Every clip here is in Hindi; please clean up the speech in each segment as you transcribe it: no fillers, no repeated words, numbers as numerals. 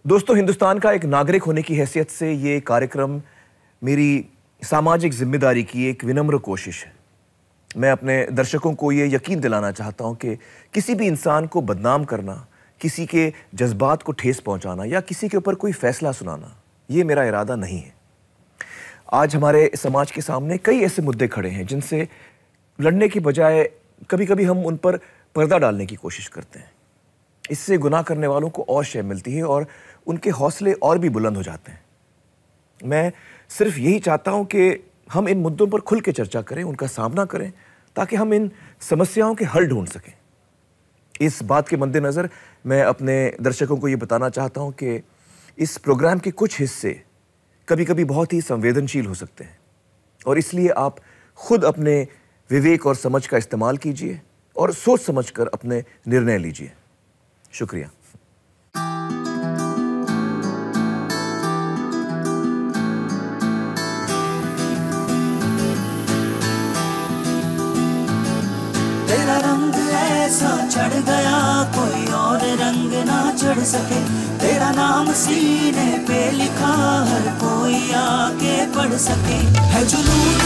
दोस्तों, हिंदुस्तान का एक नागरिक होने की हैसियत से ये कार्यक्रम मेरी सामाजिक जिम्मेदारी की एक विनम्र कोशिश है। मैं अपने दर्शकों को ये यकीन दिलाना चाहता हूँ कि किसी भी इंसान को बदनाम करना, किसी के जज्बात को ठेस पहुँचाना या किसी के ऊपर कोई फैसला सुनाना, ये मेरा इरादा नहीं है। आज हमारे समाज के सामने कई ऐसे मुद्दे खड़े हैं जिनसे लड़ने की बजाय कभी कभी हम उन पर पर्दा डालने की कोशिश करते हैं। इससे गुनाह करने वालों को और शय मिलती है और उनके हौसले और भी बुलंद हो जाते हैं। मैं सिर्फ यही चाहता हूं कि हम इन मुद्दों पर खुल के चर्चा करें, उनका सामना करें, ताकि हम इन समस्याओं के हल ढूंढ सकें। इस बात के मद्देनज़र मैं अपने दर्शकों को ये बताना चाहता हूं कि इस प्रोग्राम के कुछ हिस्से कभी कभी बहुत ही संवेदनशील हो सकते हैं और इसलिए आप खुद अपने विवेक और समझ का इस्तेमाल कीजिए और सोच समझकर अपने निर्णय लीजिए। शुक्रिया। तेरा रंग ऐसा चढ़ गया कोई और रंग ना चढ़ सके, तेरा नाम सीने पे लिखा हर कोई आके पढ़ सके। है जुनून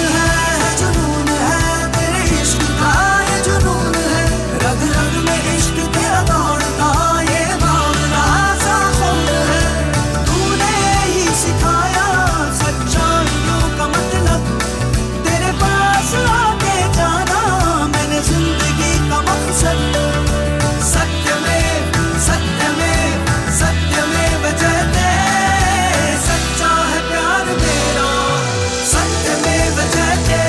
है तेरे इश्क का, ये जुनून है रग रग में इश्क तेरा दौड़ता, ये भावना सा खून है। तूने ही सिखाया सच्चाइयों का मतलब, तेरे पास आके जाना मैंने जिंदगी का मकसद। सत्यमेव सत्यमेव सत्यमेव जयते, सच्चा है प्यार मेरा, सत्यमेव जयते,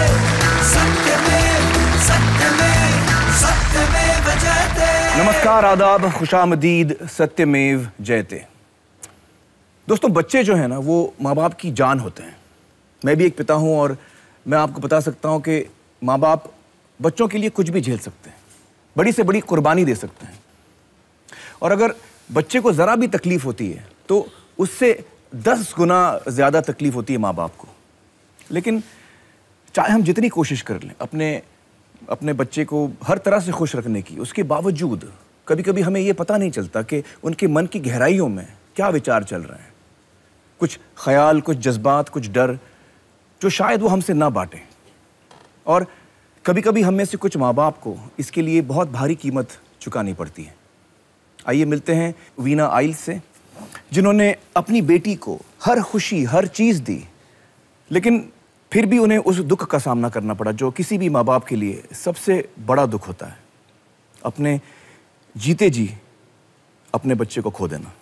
सत्यमेव सत्यमेव सत्यमेव जयते। नमस्कार, आदाब, खुशामदीद, सत्यमेव जयते। दोस्तों, बच्चे जो हैं ना, वो माँ बाप की जान होते हैं। मैं भी एक पिता हूँ और मैं आपको बता सकता हूँ कि माँ बाप बच्चों के लिए कुछ भी झेल सकते हैं, बड़ी से बड़ी कुर्बानी दे सकते हैं। और अगर बच्चे को ज़रा भी तकलीफ होती है तो उससे 10 गुना ज़्यादा तकलीफ होती है माँ बाप को। लेकिन चाहे हम जितनी कोशिश कर लें अपने बच्चे को हर तरह से खुश रखने की, उसके बावजूद कभी कभी हमें ये पता नहीं चलता कि उनके मन की गहराइयों में क्या विचार चल रहे हैं। कुछ ख्याल, कुछ जज्बात, कुछ डर जो शायद वो हमसे ना बांटें। और कभी कभी हम में से कुछ माँ बाप को इसके लिए बहुत भारी कीमत चुकानी पड़ती है। आइए मिलते हैं वीना आइल्स से, जिन्होंने अपनी बेटी को हर खुशी, हर चीज़ दी, लेकिन फिर भी उन्हें उस दुख का सामना करना पड़ा जो किसी भी माँ बाप के लिए सबसे बड़ा दुख होता है, अपने जीते जी अपने बच्चे को खो देना।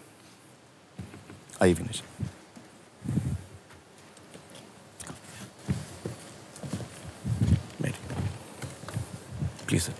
आइए वीना जी। Please sir.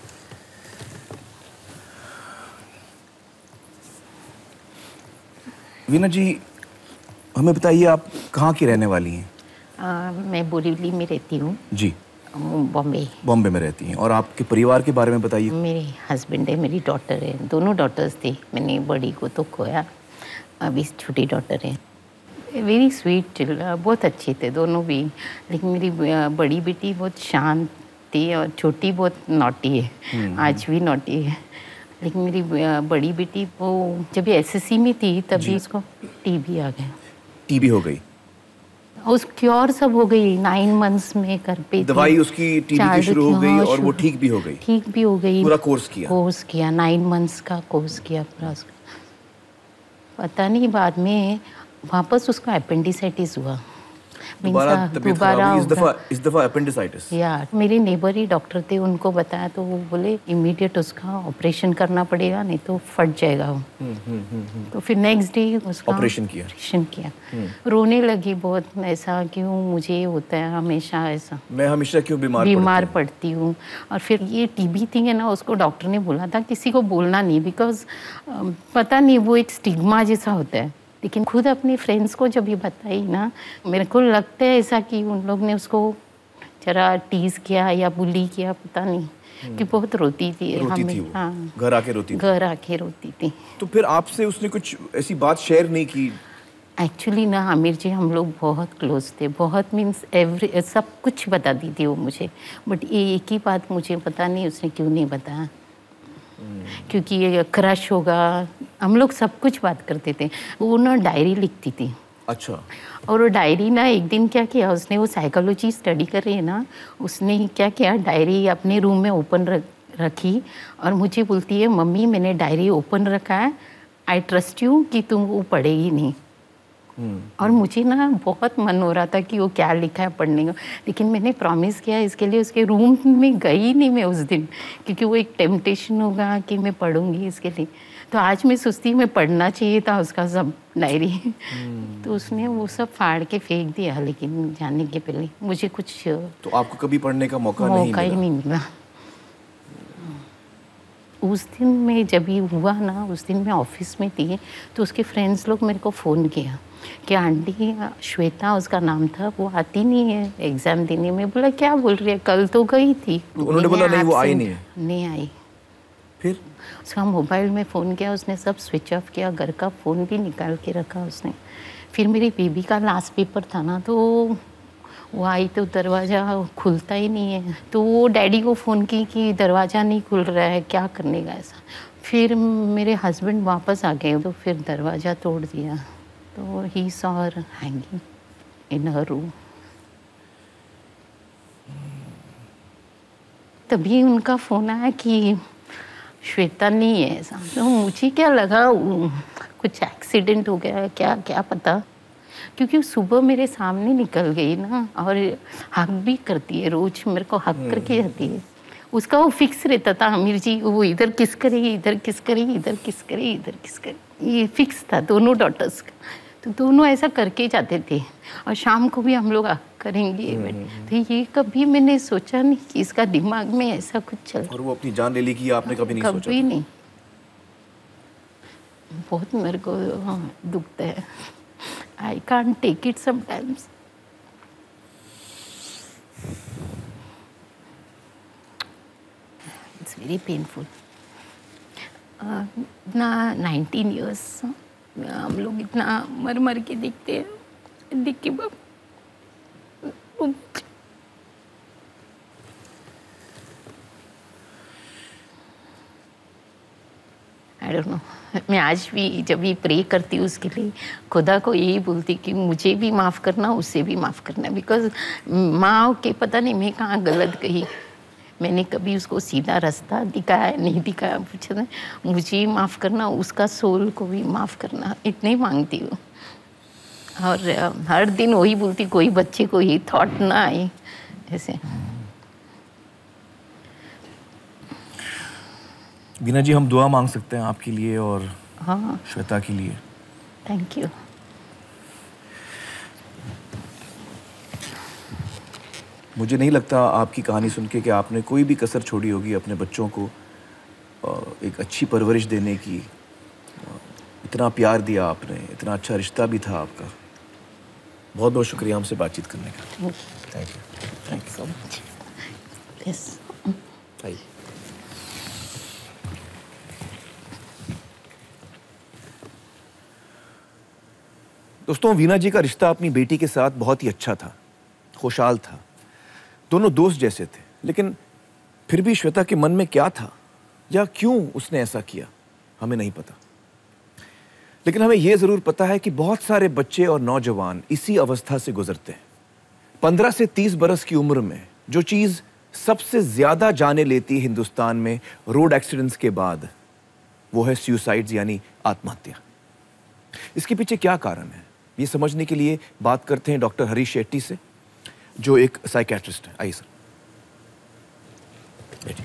वीना जी, हमें बताइए आप कहाँ की रहने वाली हैं? मैं बोरीवली में रहती हूँ जी। बॉम्बे में रहती हैं। और आपके परिवार के बारे में बताइए। मेरे हस्बैंड है, मेरी डॉटर है, दोनों डॉटर्स थी। मैंने बड़ी को तो खोया, अभी छोटी डॉटर है। वेरी स्वीट, बहुत अच्छे थे दोनों भी। लेकिन मेरी बड़ी बेटी बहुत शांत थी और छोटी बहुत नॉटी है, आज भी नॉटी है। लेकिन मेरी बड़ी बेटी वो जब एसएससी में थी तभी उसको टीबी आ गया। टीबी हो गई? उस क्योर सब हो गई, 9 मंथ्स में कर पे दवाई उसकी टीबी की शुरू हो गई और वो ठीक भी हो गई? ठीक भी हो गई। पूरा कोर्स किया? 9 मंथ्स का कोर्स किया पूरा उसका। पता नहीं बाद में वापस उसको अपेंडिसाइटिस हुआ। दोबारा इस दफा अपेंडिसाइटिस। या मेरे नेबर ही डॉक्टर थे, उनको बताया तो वो बोले इमीडिएट उसका ऑपरेशन करना पड़ेगा, नहीं तो फट जाएगा वो। तो फिर नेक्स्ट डे उसका ऑपरेशन किया। रोने लगी बहुत, ऐसा क्यों मुझे होता है हमेशा, ऐसा मैं हमेशा क्यों बीमार पड़ती हूँ। और फिर ये टीबी थी है ना, उसको डॉक्टर ने बोला था किसी को बोलना नहीं, बिकॉज पता नहीं वो एक स्टिग्मा जैसा होता है। लेकिन खुद अपने फ्रेंड्स को जब ये बताई ना, मेरे को लगता है ऐसा कि उन लोग ने उसको जरा टीज किया या बुली किया, पता नहीं कि बहुत रोती थी वो। हाँ, घर आके रोती थी। तो फिर आपसे उसने कुछ ऐसी बात शेयर नहीं की? एक्चुअली ना आमिर जी, हम लोग बहुत क्लोज थे, बहुत मीन्स सब कुछ बताती थी वो मुझे। बट ये एक ही बात मुझे पता नहीं उसने क्यों नहीं बताया। क्योंकि ये क्रश होगा, हम लोग सब कुछ बात करते थे। वो ना डायरी लिखती थी। अच्छा। और वो डायरी ना एक दिन क्या किया उसने, वो साइकोलॉजी स्टडी कर रही है ना, उसने क्या किया, डायरी अपने रूम में ओपन रखी और मुझे बोलती है मम्मी मैंने डायरी ओपन रखा है, आई ट्रस्ट यू कि तुम वो पढ़ेगी नहीं। और मुझे ना बहुत मन हो रहा था कि वो क्या लिखा है पढ़ने का, लेकिन मैंने प्रॉमिस किया इसके लिए उसके रूम में गई नहीं मैं उस दिन, क्योंकि वो एक टेम्पटेशन होगा कि मैं पढ़ूंगी इसके लिए। तो आज मैं सोचती मैं पढ़ना चाहिए था उसका सब डायरी। तो उसने वो सब फाड़ के फेंक दिया, लेकिन जाने के पहले मुझे कुछ तो आपको कभी पढ़ने का मौका ही नहीं मिला। उस दिन में जब ये हुआ ना, उस दिन मैं ऑफिस में थी, तो उसके फ्रेंड्स लोग मेरे को फ़ोन किया कि आंटी श्वेता उसका नाम था, वो आती नहीं है एग्ज़ाम देने में। बोला क्या बोल रही है, कल तो गई थी। तो उन्होंने बोला नहीं वो आई नहीं है। नहीं आई। फिर उसका मोबाइल में फ़ोन किया, उसने सब स्विच ऑफ किया, घर का फ़ोन भी निकाल के रखा उसने। फिर मेरी बेबी का लास्ट पेपर था ना, तो वो आई तो दरवाज़ा खुलता ही नहीं है, तो वो डैडी को फ़ोन की कि दरवाज़ा नहीं खुल रहा है, क्या करने का ऐसा। फिर मेरे हस्बैंड वापस आ गए, तो फिर दरवाज़ा तोड़ दिया, तो he saw her hanging in her room. तभी उनका फ़ोन आया कि श्वेता नहीं है ऐसा। तो मुझे क्या लगा कुछ एक्सीडेंट हो गया है क्या, क्या पता, क्योंकि सुबह मेरे सामने निकल गई ना, और हक भी करती है, रोज मेरे को हक करके जाती है। उसका वो फिक्स रहता था आमिर जी, वो इधर किस करेगी, इधर किस करेगी, इधर किस करेगी, इधर किस करेगी, ये फिक्स था दोनों डॉटर्स का। तो दोनों ऐसा करके जाते थे, और शाम को भी हम लोग हक करेंगे। तो ये कभी मैंने सोचा नहीं कि इसका दिमाग में ऐसा कुछ चल। और वो अपनी जान ले ली कि आपने कभी नहीं सोचा? कभी नहीं। बहुत मेरे को दुखता है। I can't take it sometimes. It's very painful. इतना 19 years हम लोग इतना मर मर के देखते हैं, देख के I don't know. मैं आज भी जब भी प्रे करती हूँ उसके लिए, खुदा को यही बोलती कि मुझे भी माफ़ करना, उससे भी माफ़ करना। बिकॉज माँ के पता नहीं मैं कहाँ गलत कही, मैंने कभी उसको सीधा रास्ता दिखाया नहीं दिखाया, पूछा मुझे माफ़ करना, उसका सोल को भी माफ़ करना, इतने ही मांगती हूँ। और हर दिन वही बोलती, कोई बच्चे को ये थॉट ना आए ऐसे। वीना जी, हम दुआ मांग सकते हैं आपके लिए और हाँ श्वेता के लिए? Thank you. मुझे नहीं लगता आपकी कहानी सुन के कि आपने कोई भी कसर छोड़ी होगी अपने बच्चों को एक अच्छी परवरिश देने की। इतना प्यार दिया आपने, इतना अच्छा रिश्ता भी था आपका। बहुत बहुत शुक्रिया हमसे बातचीत करने का। Thank you so much. Yes. दोस्तों, वीना जी का रिश्ता अपनी बेटी के साथ बहुत ही अच्छा था, खुशहाल था। दोनों दोस्त जैसे थे, लेकिन फिर भी श्वेता के मन में क्या था या क्यों उसने ऐसा किया, हमें नहीं पता। लेकिन हमें यह जरूर पता है कि बहुत सारे बच्चे और नौजवान इसी अवस्था से गुजरते हैं। 15 से 30 बरस की उम्र में जो चीज सबसे ज्यादा जाने लेती है हिंदुस्तान में रोड एक्सीडेंट्स के बाद, वो है सुसाइड्स यानी आत्महत्या। इसके पीछे क्या कारण है, ये समझने के लिए बात करते हैं डॉक्टर हरीश शेट्टी से, जो एक साइकियाट्रिस्ट है। आइए सर, बैठिए।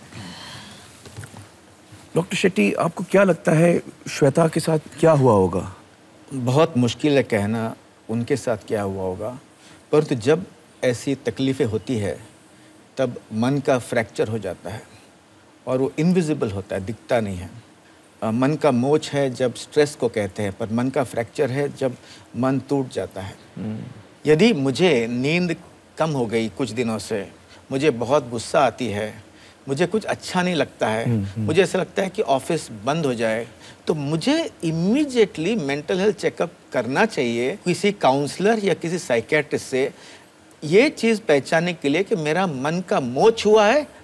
डॉक्टर शेट्टी, आपको क्या लगता है श्वेता के साथ क्या हुआ होगा? बहुत मुश्किल है कहना उनके साथ क्या हुआ होगा, परंतु जब ऐसी तकलीफ़ें होती है तब मन का फ्रैक्चर हो जाता है और वो इनविजिबल होता है, दिखता नहीं है। मन का मोच है जब स्ट्रेस को कहते हैं, पर मन का फ्रैक्चर है जब मन टूट जाता है। यदि मुझे नींद कम हो गई कुछ दिनों से, मुझे बहुत गुस्सा आती है, मुझे कुछ अच्छा नहीं लगता है, मुझे ऐसा लगता है कि ऑफिस बंद हो जाए, तो मुझे इमीडिएटली मेंटल हेल्थ चेकअप करना चाहिए किसी काउंसलर या किसी साइकियाट्रिस्ट से, ये चीज़ पहचानने के लिए कि मेरा मन का मोच हुआ है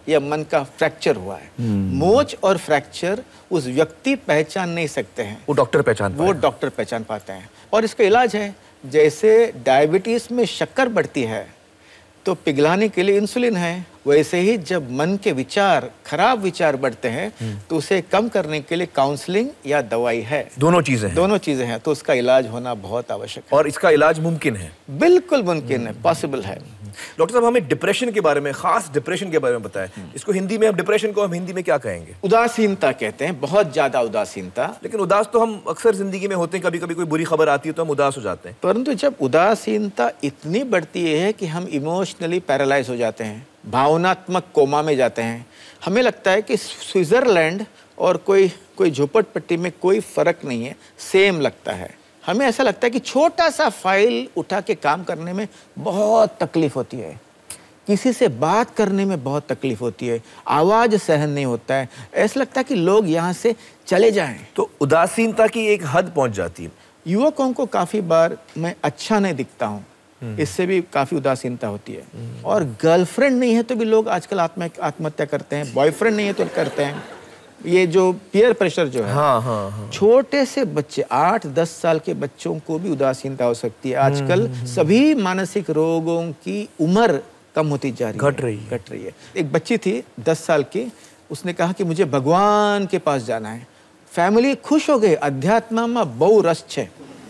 या मन का फ्रैक्चर हुआ है। मोच और फ्रैक्चर उस व्यक्ति पहचान नहीं सकते हैं, वो डॉक्टर पहचान पाते हैं। और इसका इलाज है, जैसे डायबिटीज में शक्कर बढ़ती है तो पिघलाने के लिए इंसुलिन है, वैसे ही जब मन के विचार, खराब विचार बढ़ते हैं तो उसे कम करने के लिए काउंसलिंग या दवाई है। दोनों चीजें हैं। तो उसका इलाज होना बहुत आवश्यक है। और इसका इलाज मुमकिन है? बिल्कुल मुमकिन है, पॉसिबल है। डॉक्टर साहब, हमें डिप्रेशन के बारे में, खास डिप्रेशन के बारे में बताएं। इसको हिंदी में, हम डिप्रेशन को हम हिंदी में क्या कहेंगे? उदासीनता कहते हैं, बहुत ज्यादा उदासीनता। लेकिन उदास तो हम अक्सर जिंदगी में होते हैं, कभी कभी कोई बुरी खबर आती है तो हम उदास हो जाते हैं। परंतु जब उदासीनता इतनी बढ़ती है कि हम इमोशनली पैरालाइज हो जाते हैं, भावनात्मक कोमा में जाते हैं, हमें लगता है कि स्विट्जरलैंड और कोई झोपड़पट्टी में कोई फर्क नहीं है, सेम लगता है। हमें ऐसा लगता है कि छोटा सा फाइल उठा के काम करने में बहुत तकलीफ होती है, किसी से बात करने में बहुत तकलीफ होती है, आवाज सहन नहीं होता है, ऐसा लगता है कि लोग यहाँ से चले जाएं। तो उदासीनता की एक हद पहुंच जाती है। युवकों को काफी बार मैं अच्छा नहीं दिखता हूँ, इससे भी काफी उदासीनता होती है। और गर्लफ्रेंड नहीं है तो भी लोग आजकल आत्महत्या करते हैं, बॉयफ्रेंड नहीं है तो करते हैं। ये जो पीयर प्रेशर जो है, हाँ। छोटे से बच्चे, 8-10 साल के बच्चों को भी उदासीनता हो सकती है। आजकल सभी मानसिक रोगों की उम्र कम होती जा रही है, घट रही है। एक बच्ची थी 10 साल की, उसने कहा कि मुझे भगवान के पास जाना है। फैमिली खुश हो गए, अध्यात्म में बहु रस है।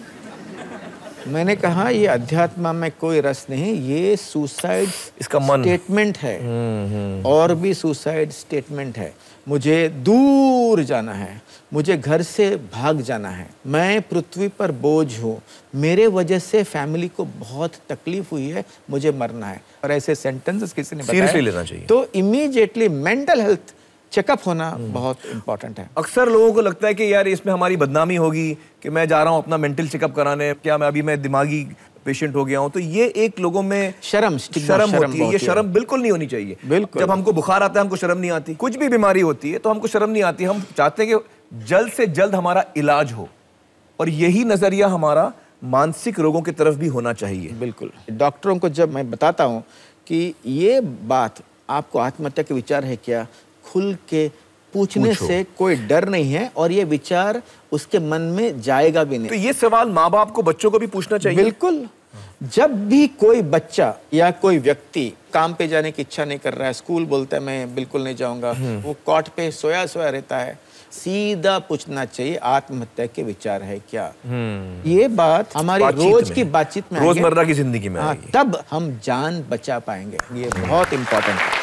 मैंने कहा ये अध्यात्म में कोई रस नहीं, ये सुसाइड इसका मन स्टेटमेंट है। और भी सुसाइड स्टेटमेंट है। मुझे दूर जाना है, मुझे घर से भाग जाना है, मैं पृथ्वी पर बोझ हूँ, मेरे वजह से फैमिली को बहुत तकलीफ हुई है, मुझे मरना है। और ऐसे सेंटेंसेस किसी ने सीरियसली लेना चाहिए। तो इमीडिएटली मेंटल हेल्थ चेकअप होना बहुत इंपॉर्टेंट है। अक्सर लोगों को लगता है कि यार इसमें हमारी बदनामी होगी कि मैं जा रहा हूँ अपना मेंटल चेकअप कराने, क्या मैं दिमागी पेशेंट हो गया हूँ। तो ये एक लोगों में शर्म होती है। ये शर्म बिल्कुल नहीं होनी चाहिए। बिल्कुल। जब हमको बुखार आता है हमको शर्म नहीं आती, कुछ भी बीमारी होती है तो हमको शर्म नहीं आती। हम चाहते हैं कि जल्द से जल्द हमारा इलाज हो, और यही नजरिया हमारा मानसिक रोगों की तरफ भी होना चाहिए। बिल्कुल। डॉक्टरों को जब मैं बताता हूँ कि ये बात, आपको आत्महत्या के विचार है क्या, खुल के पूछने से कोई डर नहीं है, और ये विचार उसके मन में जाएगा भी नहीं। तो ये सवाल माँ बाप को, बच्चों को भी पूछना चाहिए। बिल्कुल। जब भी कोई बच्चा या कोई व्यक्ति काम पे जाने की इच्छा नहीं कर रहा है, स्कूल बोलता है मैं बिल्कुल नहीं जाऊंगा, वो कॉट पे सोया रहता है, सीधा पूछना चाहिए आत्महत्या के विचार है क्या। ये बात हमारी रोज की बातचीत में, रोजमर्रा की जिंदगी में, तब हम जान बचा पाएंगे। ये बहुत इंपॉर्टेंट है।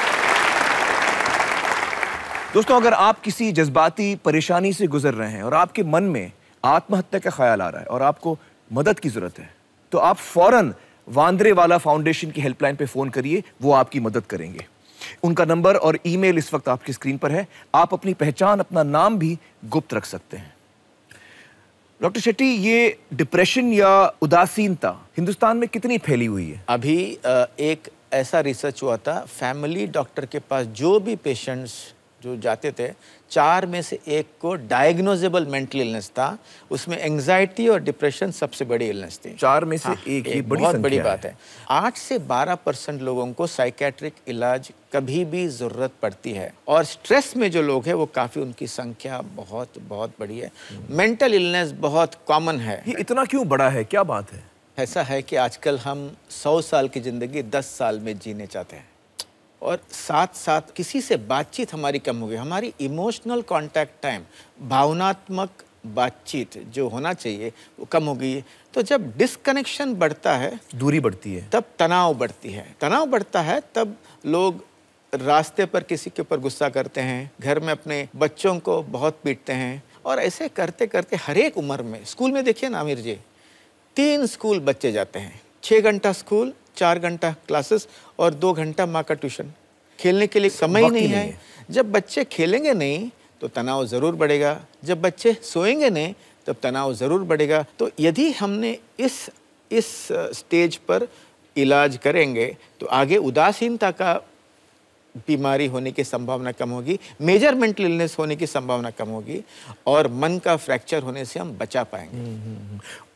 दोस्तों, अगर आप किसी जज्बाती परेशानी से गुजर रहे हैं और आपके मन में आत्महत्या का ख्याल आ रहा है और आपको मदद की जरूरत है, तो आप फौरन वांद्रेवाला फाउंडेशन की हेल्पलाइन पे फोन करिए, वो आपकी मदद करेंगे। उनका नंबर और ईमेल इस वक्त आपकी स्क्रीन पर है। आप अपनी पहचान, अपना नाम भी गुप्त रख सकते हैं। डॉक्टर शेट्टी, ये डिप्रेशन या उदासीनता हिंदुस्तान में कितनी फैली हुई है? अभी एक ऐसा रिसर्च हुआ था, फैमिली डॉक्टर के पास जो भी पेशेंट्स जो जाते थे, 4 में से 1 को डायग्नोजेबल मेंटल इलनेस था। उसमें एंजाइटी और डिप्रेशन सबसे बड़ी इलनेस थी। 4 में से एक, ये बहुत बड़ी बात है। 8 से 12% लोगों को साइकेट्रिक इलाज कभी भी जरूरत पड़ती है, और स्ट्रेस में जो लोग हैं वो काफी, उनकी संख्या बहुत बहुत बड़ी है। मेंटल इलनेस बहुत कॉमन है। ये इतना क्यों बड़ा है, क्या बात है? ऐसा है कि आजकल हम 100 साल की जिंदगी 10 साल में जीने चाहते हैं, और साथ साथ किसी से बातचीत हमारी कम हो गई। हमारी इमोशनल कांटेक्ट टाइम, भावनात्मक बातचीत जो होना चाहिए वो कम हो गई है। तो जब डिस्कनेक्शन बढ़ता है, दूरी बढ़ती है, तब तनाव बढ़ती है। तनाव बढ़ता है तब लोग रास्ते पर किसी के ऊपर गुस्सा करते हैं, घर में अपने बच्चों को बहुत पीटते हैं, और ऐसे करते करते हर एक उम्र में, स्कूल में देखिए ना आमिर जी, 3 स्कूल बच्चे जाते हैं, 6 घंटा स्कूल, 4 घंटा क्लासेस और 2 घंटा माँ का ट्यूशन। खेलने के लिए समय ही नहीं है। जब बच्चे खेलेंगे नहीं तो तनाव जरूर बढ़ेगा, जब बच्चे सोएंगे नहीं तब तनाव जरूर बढ़ेगा। तो यदि हमने इस स्टेज पर इलाज करेंगे तो आगे उदासीनता का बीमारी होने की संभावना कम होगी, मेजर मेंटल इलनेस होने की संभावना कम होगी, और मन का फ्रैक्चर होने से हम बचा पाएंगे।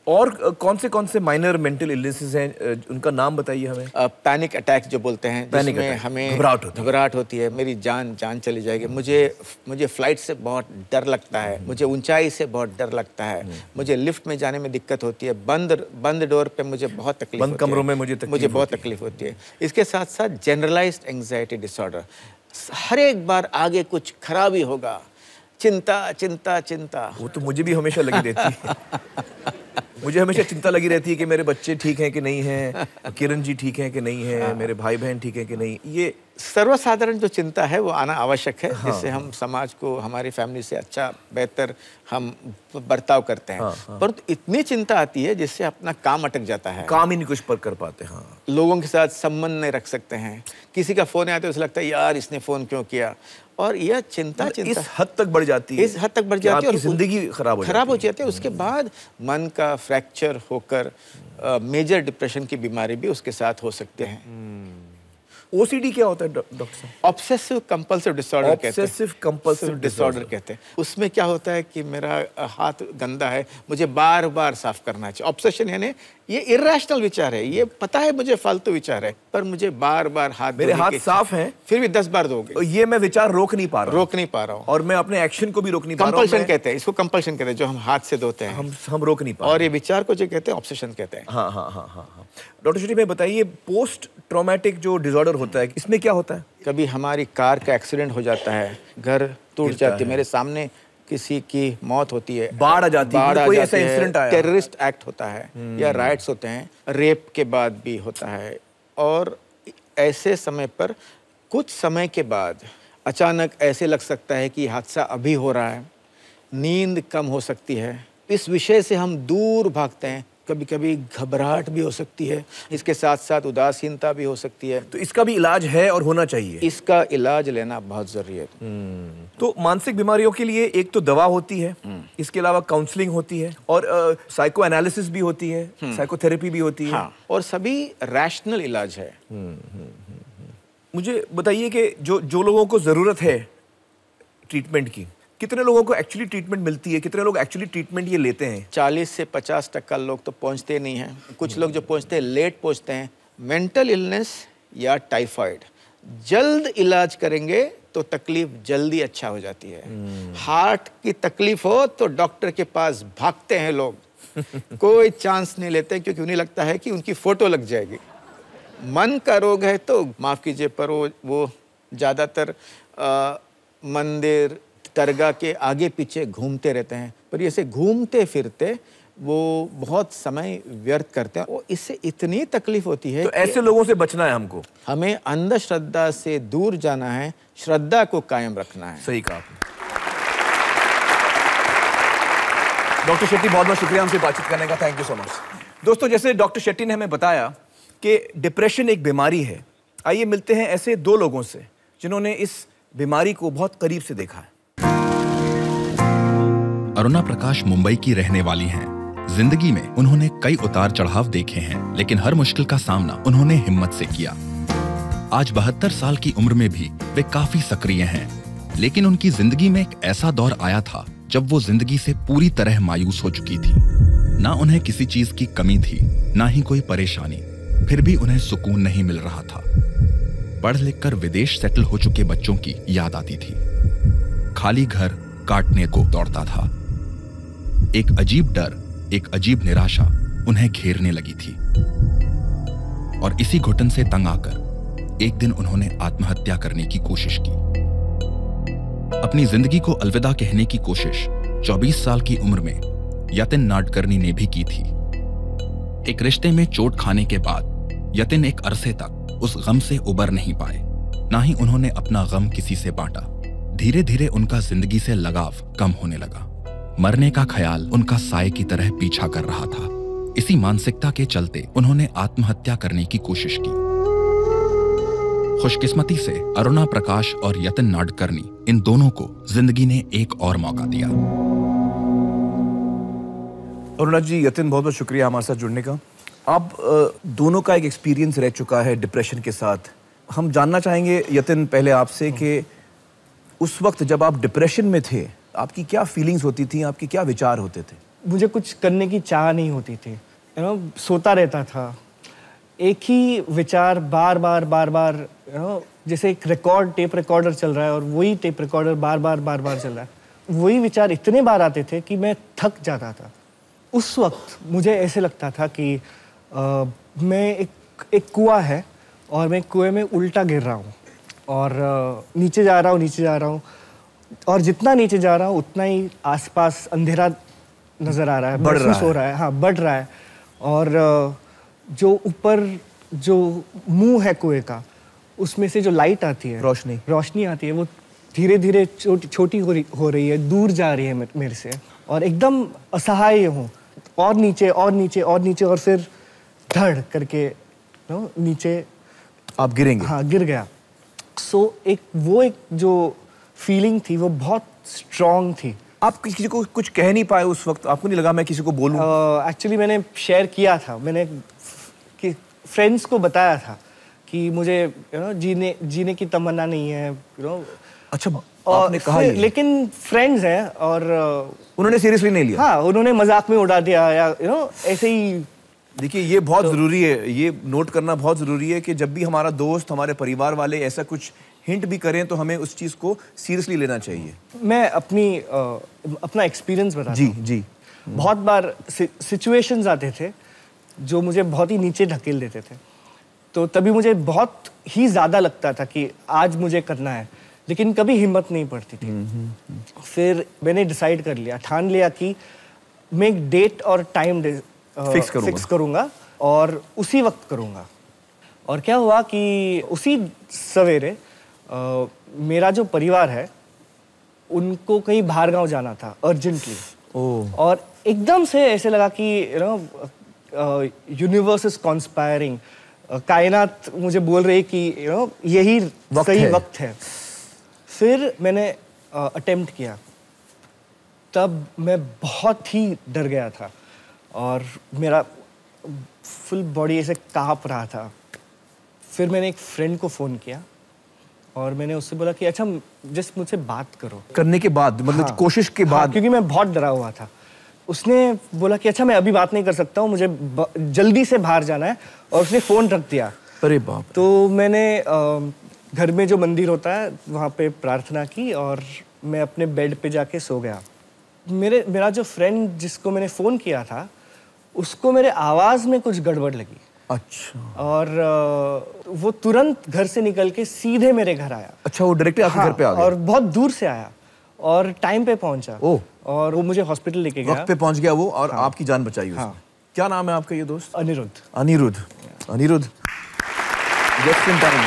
और कौन से माइनर मेंटल इलनेसेस हैं, उनका नाम बताइए हमें। पैनिक अटैक जो बोलते हैं, जिसमें हमें घबराहट होती है, मेरी जान चली जाएगी, मुझे फ्लाइट से बहुत डर लगता है, मुझे ऊंचाई से बहुत डर लगता है, मुझे लिफ्ट में जाने में दिक्कत होती है, बंद डोर पे मुझे बहुत तकलीफ होती है, बंद कमरों में मुझे बहुत तकलीफ होती है। इसके साथ साथ जनरलाइज्ड एंग्जाइटी डिसऑर्डर, हर एक बार आगे कुछ खराबी होगा, चिंता। वो तो मुझे भी हमेशा लगी रहती है। मुझे हमेशा चिंता लगी रहती है कि मेरे बच्चे ठीक हैं कि नहीं हैं, किरण जी ठीक हैं कि नहीं हैं, मेरे भाई बहन ठीक हैं कि नहीं। ये सर्वसाधारण जो चिंता है वो आना आवश्यक है, जिससे हम समाज को, हमारी फैमिली से अच्छा बेहतर हम बर्ताव करते हैं। परंतु इतनी चिंता आती है जिससे अपना काम अटक जाता है, काम ही नहीं कुछ पर कर पाते। लोगों के साथ संबंध नहीं रख सकते हैं, किसी का फोन आया तो उसे लगता है यार इसने फोन क्यों किया, और यह चिंता इस हद तक बढ़ जाती है, और जिंदगी खराब हो जाती है। उसके बाद मन का फ्रैक्चर होकर मेजर डिप्रेशन की बीमारी भी उसके साथ हो सकते हैं। ओसीडी क्या होता है डॉक्टर साहब? ऑब्सेसिव कंपल्सिव डिसऑर्डर कहते हैं। उसमें क्या होता है कि मेरा हाथ गंदा है, मुझे बार बार साफ करना चाहिए। ऑब्सेशन यानी ये इर्रेशनल विचार है, ये पता है मुझे फालतू विचार है, पर मुझे बार बार मेरे हाथ साफ हैं, फिर भी 10 बार धोगे, ये मैं विचार रोक नहीं पा रहा हूँ, और मैं अपने एक्शन को भी रोक नहीं पा रहा हूँ। कंपल्शन कहते हैं इसको, कंपल्शन कहते हैं जो हम हाथ से धोते हैं, हम रोक नहीं पा रहे, और ये विचार को जो कहते हैं ऑब्सेशन कहते हैं। हाँ। डॉक्टर शेट्टी, मैं बताइए, पोस्ट ट्रॉमेटिक जो डिसऑर्डर होता है, इसमें क्या होता है? कभी हमारी कार का एक्सीडेंट हो जाता है, घर टूट जाती है, मेरे सामने किसी की मौत होती है, बाढ़ आ जाती है, कोई ऐसा इंसिडेंट आया, टेररिस्ट एक्ट होता है या राइट्स होते हैं, रेप के बाद भी होता है, और ऐसे समय पर कुछ समय के बाद अचानक ऐसे लग सकता है कि हादसा अभी हो रहा है, नींद कम हो सकती है, इस विषय से हम दूर भागते हैं, कभी कभी घबराहट भी हो सकती है, इसके साथ साथ उदासीनता भी हो सकती है। तो इसका भी इलाज है और होना चाहिए? इसका इलाज लेना बहुत जरूरी है। तो मानसिक बीमारियों के लिए एक तो दवा होती है, इसके अलावा काउंसलिंग होती है, और साइको एनालिसिस भी होती है, साइकोथेरेपी भी होती है। हाँ, और सभी रैशनल इलाज है। मुझे बताइए कि जो लोगों को जरूरत है ट्रीटमेंट की, कितने लोगों को एक्चुअली ट्रीटमेंट मिलती है, कितने लोग एक्चुअली ट्रीटमेंट ये लेते हैं? 40 से 50% लोग तो पहुंचते नहीं हैं, कुछ लोग जो पहुंचते हैं लेट पहुंचते हैं। मेंटल इलनेस या टाइफाइड जल्द इलाज करेंगे तो तकलीफ जल्दी अच्छा हो जाती है। हार्ट की तकलीफ हो तो डॉक्टर के पास भागते हैं लोग, कोई चांस नहीं लेते, क्योंकि उन्हें लगता है कि उनकी फोटो लग जाएगी। मन का रोग है तो माफ कीजिए, पर वो ज़्यादातर मंदिर दरगाह के आगे पीछे घूमते रहते हैं, पर ऐसे घूमते फिरते वो बहुत समय व्यर्थ करते हैं, और इससे इतनी तकलीफ होती है। तो ऐसे लोगों से बचना है हमको, हमें अंधश्रद्धा से दूर जाना है, श्रद्धा को कायम रखना है। सही कहा आपने। डॉक्टर शेट्टी, बहुत बहुत शुक्रिया हमसे बातचीत करने का, थैंक यू सो मच। दोस्तों, जैसे डॉक्टर शेट्टी ने हमें बताया कि डिप्रेशन एक बीमारी है, आइए मिलते हैं ऐसे दो लोगों से जिन्होंने इस बीमारी को बहुत करीब से देखा है। अरुणा प्रकाश मुंबई की रहने वाली हैं। जिंदगी में उन्होंने कई उतार चढ़ाव देखे हैं, लेकिन हर मुश्किल का सामना उन्होंने हिम्मत से किया। आज 72 साल की उम्र में भी वे काफी सक्रिय हैं, लेकिन उनकी जिंदगी में एक ऐसा दौर आया था जब वो जिंदगी से पूरी तरह मायूस हो चुकी थी। ना उन्हें किसी चीज की कमी थी, ना ही कोई परेशानी, फिर भी उन्हें सुकून नहीं मिल रहा था। पढ़ लिख कर विदेश सेटल हो चुके बच्चों की याद आती थी। खाली घर काटने को दौड़ता था। एक अजीब डर, एक अजीब निराशा उन्हें घेरने लगी थी, और इसी घुटन से तंग आकर एक दिन उन्होंने आत्महत्या करने की कोशिश की। अपनी जिंदगी को अलविदा कहने की कोशिश 24 साल की उम्र में यतिन नाडकर्णी ने भी की थी। एक रिश्ते में चोट खाने के बाद यतिन एक अरसे तक उस गम से उबर नहीं पाए, ना ही उन्होंने अपना गम किसी से बांटा। धीरे धीरे उनका जिंदगी से लगाव कम होने लगा। मरने का ख्याल उनका साए की तरह पीछा कर रहा था। इसी मानसिकता के चलते उन्होंने आत्महत्या करने की कोशिश की। खुशकिस्मती से अरुणा प्रकाश और यतिन नाडकर्णी, इन दोनों को जिंदगी ने एक और मौका दिया। अरुणा जी, यतिन, बहुत बहुत शुक्रिया हमारे साथ जुड़ने का। आप दोनों का एक एक्सपीरियंस रह चुका है डिप्रेशन के साथ। हम जानना चाहेंगे यतिन पहले आपसे कि उस वक्त जब आप डिप्रेशन में थे, आपकी क्या फीलिंग्स होती थी, आपके क्या विचार होते थे? मुझे कुछ करने की चाह नहीं होती थी, सोता रहता था। एक ही विचार बार बार जैसे एक टेप रिकॉर्डर चल रहा है और वही टेप रिकॉर्डर बार बार चल रहा है। वही विचार इतने बार आते थे कि मैं थक जाता था। उस वक्त मुझे ऐसे लगता था कि मैं एक कुआं है और मैं कुएं में उल्टा गिर रहा हूँ और नीचे जा रहा हूँ और जितना नीचे जा रहा हूँ उतना ही आसपास अंधेरा नजर आ रहा है, बढ़ रहा है। हाँ, बढ़ रहा है। और जो ऊपर जो मुंह है कुएं का, उसमें से जो लाइट आती है, रोशनी आती है, वो धीरे धीरे छोटी हो रही है, दूर जा रही है मेरे से, और एकदम असहाय हूँ। और नीचे और फिर धड़ करके नीचे आप गिरेंगे। हाँ, गिर गया। एक जो फीलिंग थी वो बहुत स्ट्रॉन्ग थी। आप किसी को कुछ कह नहीं पाए उस वक्त? आपको नहीं लगा मैं किसी को बोलूं? एक्चुअली मैंने शेयर किया था, मैंने फ्रेंड्स को बताया था कि मुझे जीने की तमन्ना नहीं है। अच्छा, आपने कहा ये? लेकिन फ्रेंड्स हैं और उन्होंने सीरियसली नहीं लिया? हाँ, उन्होंने मजाक में उड़ा दिया या ऐसे ही। देखिए, ये बहुत ज़रूरी है, ये नोट करना बहुत ज़रूरी है कि जब भी हमारा दोस्त, हमारे परिवार वाले ऐसा कुछ हिंट भी करें तो हमें उस चीज़ को सीरियसली लेना चाहिए। मैं अपना एक्सपीरियंस बताता हूँ। जी। बहुत बार सिचुएशंस आते थे जो मुझे बहुत ही नीचे ढकेल देते थे, तो तभी मुझे बहुत ही ज़्यादा लगता था कि आज मुझे करना है, लेकिन कभी हिम्मत नहीं पड़ती थी। फिर मैंने डिसाइड कर लिया, ठान लिया कि मैं एक डेट और टाइम फिक्स करूँगा और उसी वक्त करूँगा। और क्या हुआ कि उसी सवेरे मेरा जो परिवार है उनको कहीं बाहर गांव जाना था अर्जेंटली। और एकदम से ऐसे लगा कि यूनिवर्स इज कॉन्स्पायरिंग, कायनात मुझे बोल रही कि यही सही वक्त है। फिर मैंने अटेम्प्ट किया, तब मैं बहुत ही डर गया था और मेरा फुल बॉडी ऐसे कांप रहा था। फिर मैंने एक फ्रेंड को फ़ोन किया और मैंने उससे बोला कि अच्छा जस्ट मुझसे बात करो। करने के बाद मतलब हाँ, कोशिश के बाद? हाँ, क्योंकि मैं बहुत डरा हुआ था। उसने बोला कि अच्छा मैं अभी बात नहीं कर सकता हूँ, मुझे जल्दी से बाहर जाना है, और उसने फ़ोन रख दिया। अरे बाप। तो मैंने घर में जो मंदिर होता है वहाँ पे प्रार्थना की और मैं अपने बेड पे जाके सो गया। मेरा जो फ्रेंड जिसको मैंने फ़ोन किया था उसको मेरे आवाज़ में कुछ गड़बड़ लगी। अच्छा। और वो तुरंत घर से निकल के सीधे मेरे घर आया। अच्छा, वो डायरेक्टली आपके घर पे आ गया? और बहुत दूर से आया और टाइम पे पहुंचा। और वो मुझे हॉस्पिटल लेके गया। वक्त पे पहुंच गया वो, और आपकी जान बचाई उसने। क्या नाम है आपका ये दोस्त? Aniruddh. Just in time.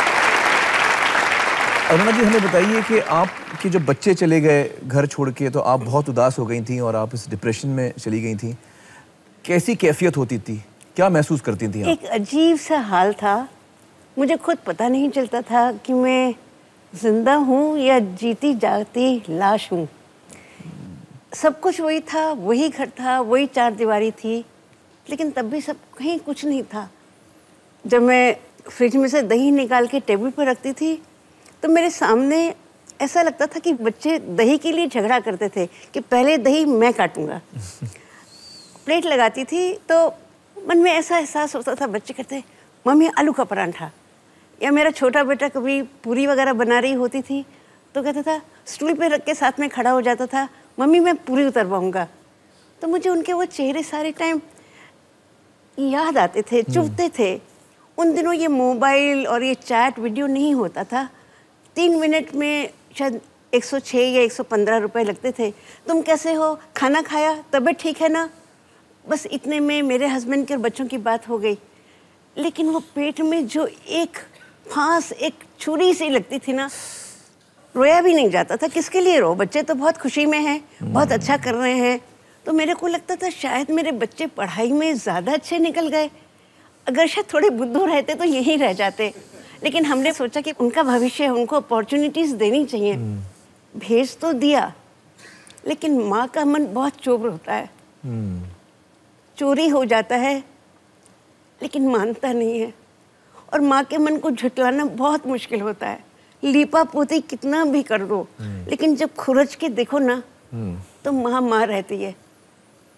Aruna ji, हमें बताइए कि आपके जब बच्चे चले गए घर छोड़ के तो आप बहुत उदास हो गई थी और आप इस डिप्रेशन में चली गई थी। कैसी कैफियत होती थी, क्या महसूस करती थी आप? एक अजीब सा हाल था, मुझे खुद पता नहीं चलता था कि मैं जिंदा हूँ या जीती जागती लाश हूँ। सब कुछ वही था, वही घर था, वही चार दीवारी थी, लेकिन तब भी सब कहीं कुछ नहीं था। जब मैं फ्रिज में से दही निकाल के टेबल पर रखती थी तो मेरे सामने ऐसा लगता था कि बच्चे दही के लिए झगड़ा करते थे कि पहले दही मैं काटूंगा। प्लेट लगाती थी तो मन में ऐसा एहसास होता था, बच्चे कहते मम्मी आलू का पराठा, या मेरा छोटा बेटा कभी पूरी वगैरह बना रही होती थी तो कहता था, स्टूल पे रख के साथ में खड़ा हो जाता था, मम्मी मैं पूरी उतरवाऊंगा। तो मुझे उनके वो चेहरे सारे टाइम याद आते थे, चुभते थे। उन दिनों ये मोबाइल और ये चैट वीडियो नहीं होता था। 3 मिनट में शायद 106 या 115 रुपए लगते थे। तुम कैसे हो, खाना खाया, तबीयत ठीक है ना? बस इतने में मेरे हस्बैंड के और बच्चों की बात हो गई। लेकिन वो पेट में जो एक फांस, एक छुरी सी लगती थी ना, रोया भी नहीं जाता था। किसके लिए रो, बच्चे तो बहुत खुशी में हैं, बहुत अच्छा कर रहे हैं। तो मेरे को लगता था शायद मेरे बच्चे पढ़ाई में ज़्यादा अच्छे निकल गए, अगर शायद थोड़े बुद्धू रहते तो यहीं रह जाते। लेकिन हमने सोचा कि उनका भविष्य है, उनको अपॉर्चुनिटीज़ देनी चाहिए। भेज तो दिया, लेकिन माँ का मन बहुत चोर होता है। चोरी हो जाता है लेकिन मानता नहीं है, और माँ के मन को झुटलाना बहुत मुश्किल होता है। लीपा पोती कितना भी कर दो, लेकिन जब खुरच के देखो ना तो माँ रहती है।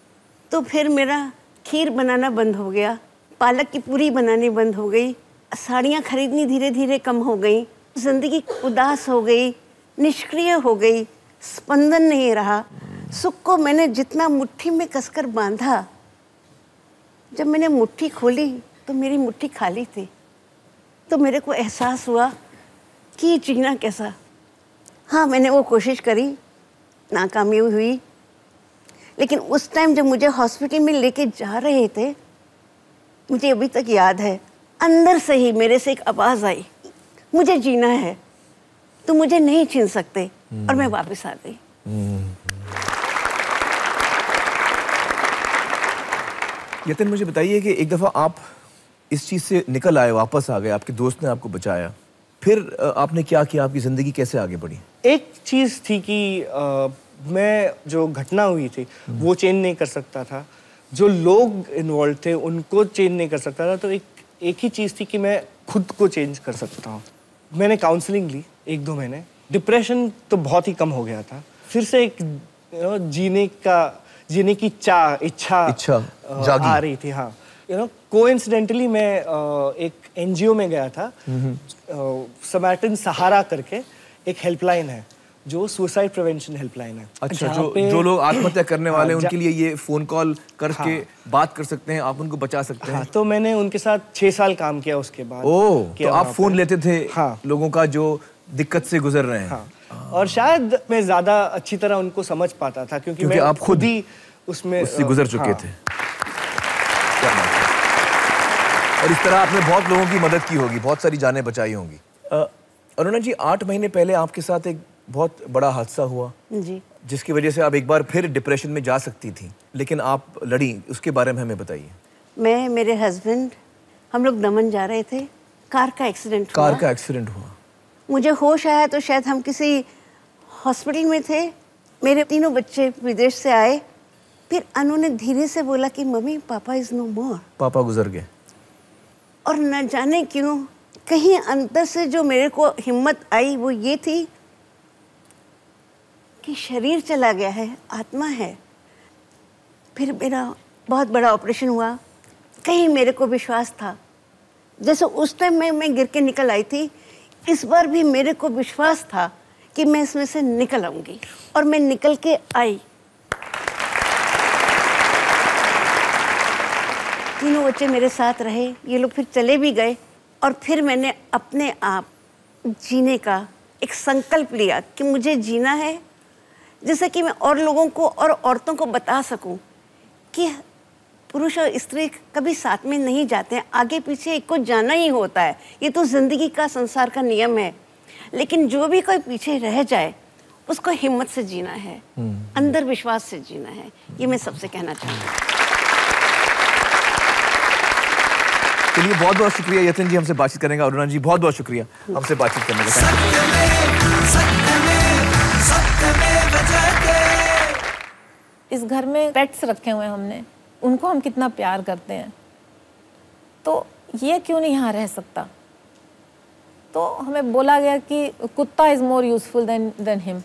तो फिर मेरा खीर बनाना बंद हो गया, पालक की पूरी बनानी बंद हो गई, साड़ियाँ खरीदनी धीरे धीरे कम हो गई, जिंदगी उदास हो गई, निष्क्रिय हो गई, स्पंदन नहीं रहा। सुख को मैंने जितना मुट्ठी में कसकर बांधा, जब मैंने मुट्ठी खोली तो मेरी मुट्ठी खाली थी। तो मेरे को एहसास हुआ कि जीना कैसा। हाँ, मैंने वो कोशिश करी, नाकामी हुई, लेकिन उस टाइम जब मुझे हॉस्पिटल में लेके जा रहे थे, मुझे अभी तक याद है, अंदर से ही मेरे से एक आवाज़ आई, मुझे जीना है, तुम मुझे नहीं छीन सकते। और मैं वापस आ गई। यतिन, मुझे बताइए कि एक दफ़ा आप इस चीज़ से निकल आए, वापस आ गए, आपके दोस्त ने आपको बचाया, फिर आपने क्या किया, आपकी ज़िंदगी कैसे आगे बढ़ी? एक चीज़ थी कि मैं जो घटना हुई थी वो चेंज नहीं कर सकता था, जो लोग इन्वॉल्व थे उनको चेंज नहीं कर सकता था। तो एक ही चीज़ थी कि मैं खुद को चेंज कर सकता हूँ। मैंने काउंसलिंग ली 1-2 महीने, डिप्रेशन तो बहुत ही कम हो गया था। फिर से एक जीने की इच्छा जागी आ रही थी। हाँ, कोइंसिडेंटली मैं एक NGO में गया था, समार्टन सहारा करके एक हेल्पलाइन है जो सुसाइड प्रिवेंशन हेल्पलाइन है। अच्छा, जो लोग आत्महत्या करने वाले हैं उनके लिए ये फोन कॉल करके बात कर सकते हैं, आप उनको बचा सकते हैं। तो मैंने उनके साथ 6 साल काम किया उसके बाद। तो आप फोन लेते थे लोगों का जो दिक्कत से गुजर रहे हैं। और शायद मैं ज्यादा अच्छी तरह उनको समझ पाता था क्योंकि मैं आप खुद ही उसमें उससे गुजर चुके थे। और इस तरह आपने बहुत लोगों की मदद की होगी, बहुत सारी जानें बचाई होंगी। अरुणा जी, 8 महीने पहले आपके साथ एक बहुत बड़ा हादसा हुआ जी, जिसकी वजह से आप एक बार फिर डिप्रेशन में जा सकती थी, लेकिन आप लड़ी, उसके बारे में हमें बताइए। मैं, मेरे हस्बैंड, हम लोग दमन जा रहे थे, कार का एक्सीडेंट हुआ। मुझे होश आया तो शायद हम किसी हॉस्पिटल में थे। मेरे 3 बच्चे विदेश से आए, फिर अनु ने धीरे से बोला कि मम्मी, पापा इज नो मोर, पापा गुजर गए। और न जाने क्यों कहीं अंदर से जो मेरे को हिम्मत आई वो ये थी कि शरीर चला गया है, आत्मा है। फिर मेरा बहुत बड़ा ऑपरेशन हुआ। कहीं मेरे को विश्वास था, जैसे उस टाइम मैं गिर के निकल आई थी, इस बार भी मेरे को विश्वास था कि मैं इसमें से निकल आऊंगी, और मैं निकल के आई। 3 बच्चे मेरे साथ रहे, ये लोग फिर चले भी गए, और फिर मैंने अपने आप जीने का एक संकल्प लिया कि मुझे जीना है, जिससे कि मैं और लोगों को और औरतों को बता सकूं कि पुरुष और स्त्री कभी साथ में नहीं जाते हैं, आगे पीछे एक को जाना ही होता है। ये तो जिंदगी का, संसार का नियम है। लेकिन जो भी कोई पीछे रह जाए उसको हिम्मत से जीना है, अंदर विश्वास से जीना है। ये मैं सबसे कहना चाहूँगी। चलिए, बहुत बहुत शुक्रिया यतिन जी हमसे बातचीत करने का। अरुणा जी, बहुत बहुत शुक्रिया हमसे बातचीत करने का। इस घर में पेट्स रखे हुए हैं हमने, उनको हम कितना प्यार करते हैं, तो ये क्यों नहीं यहाँ रह सकता? तो हमें बोला गया कि kutta is more useful than him.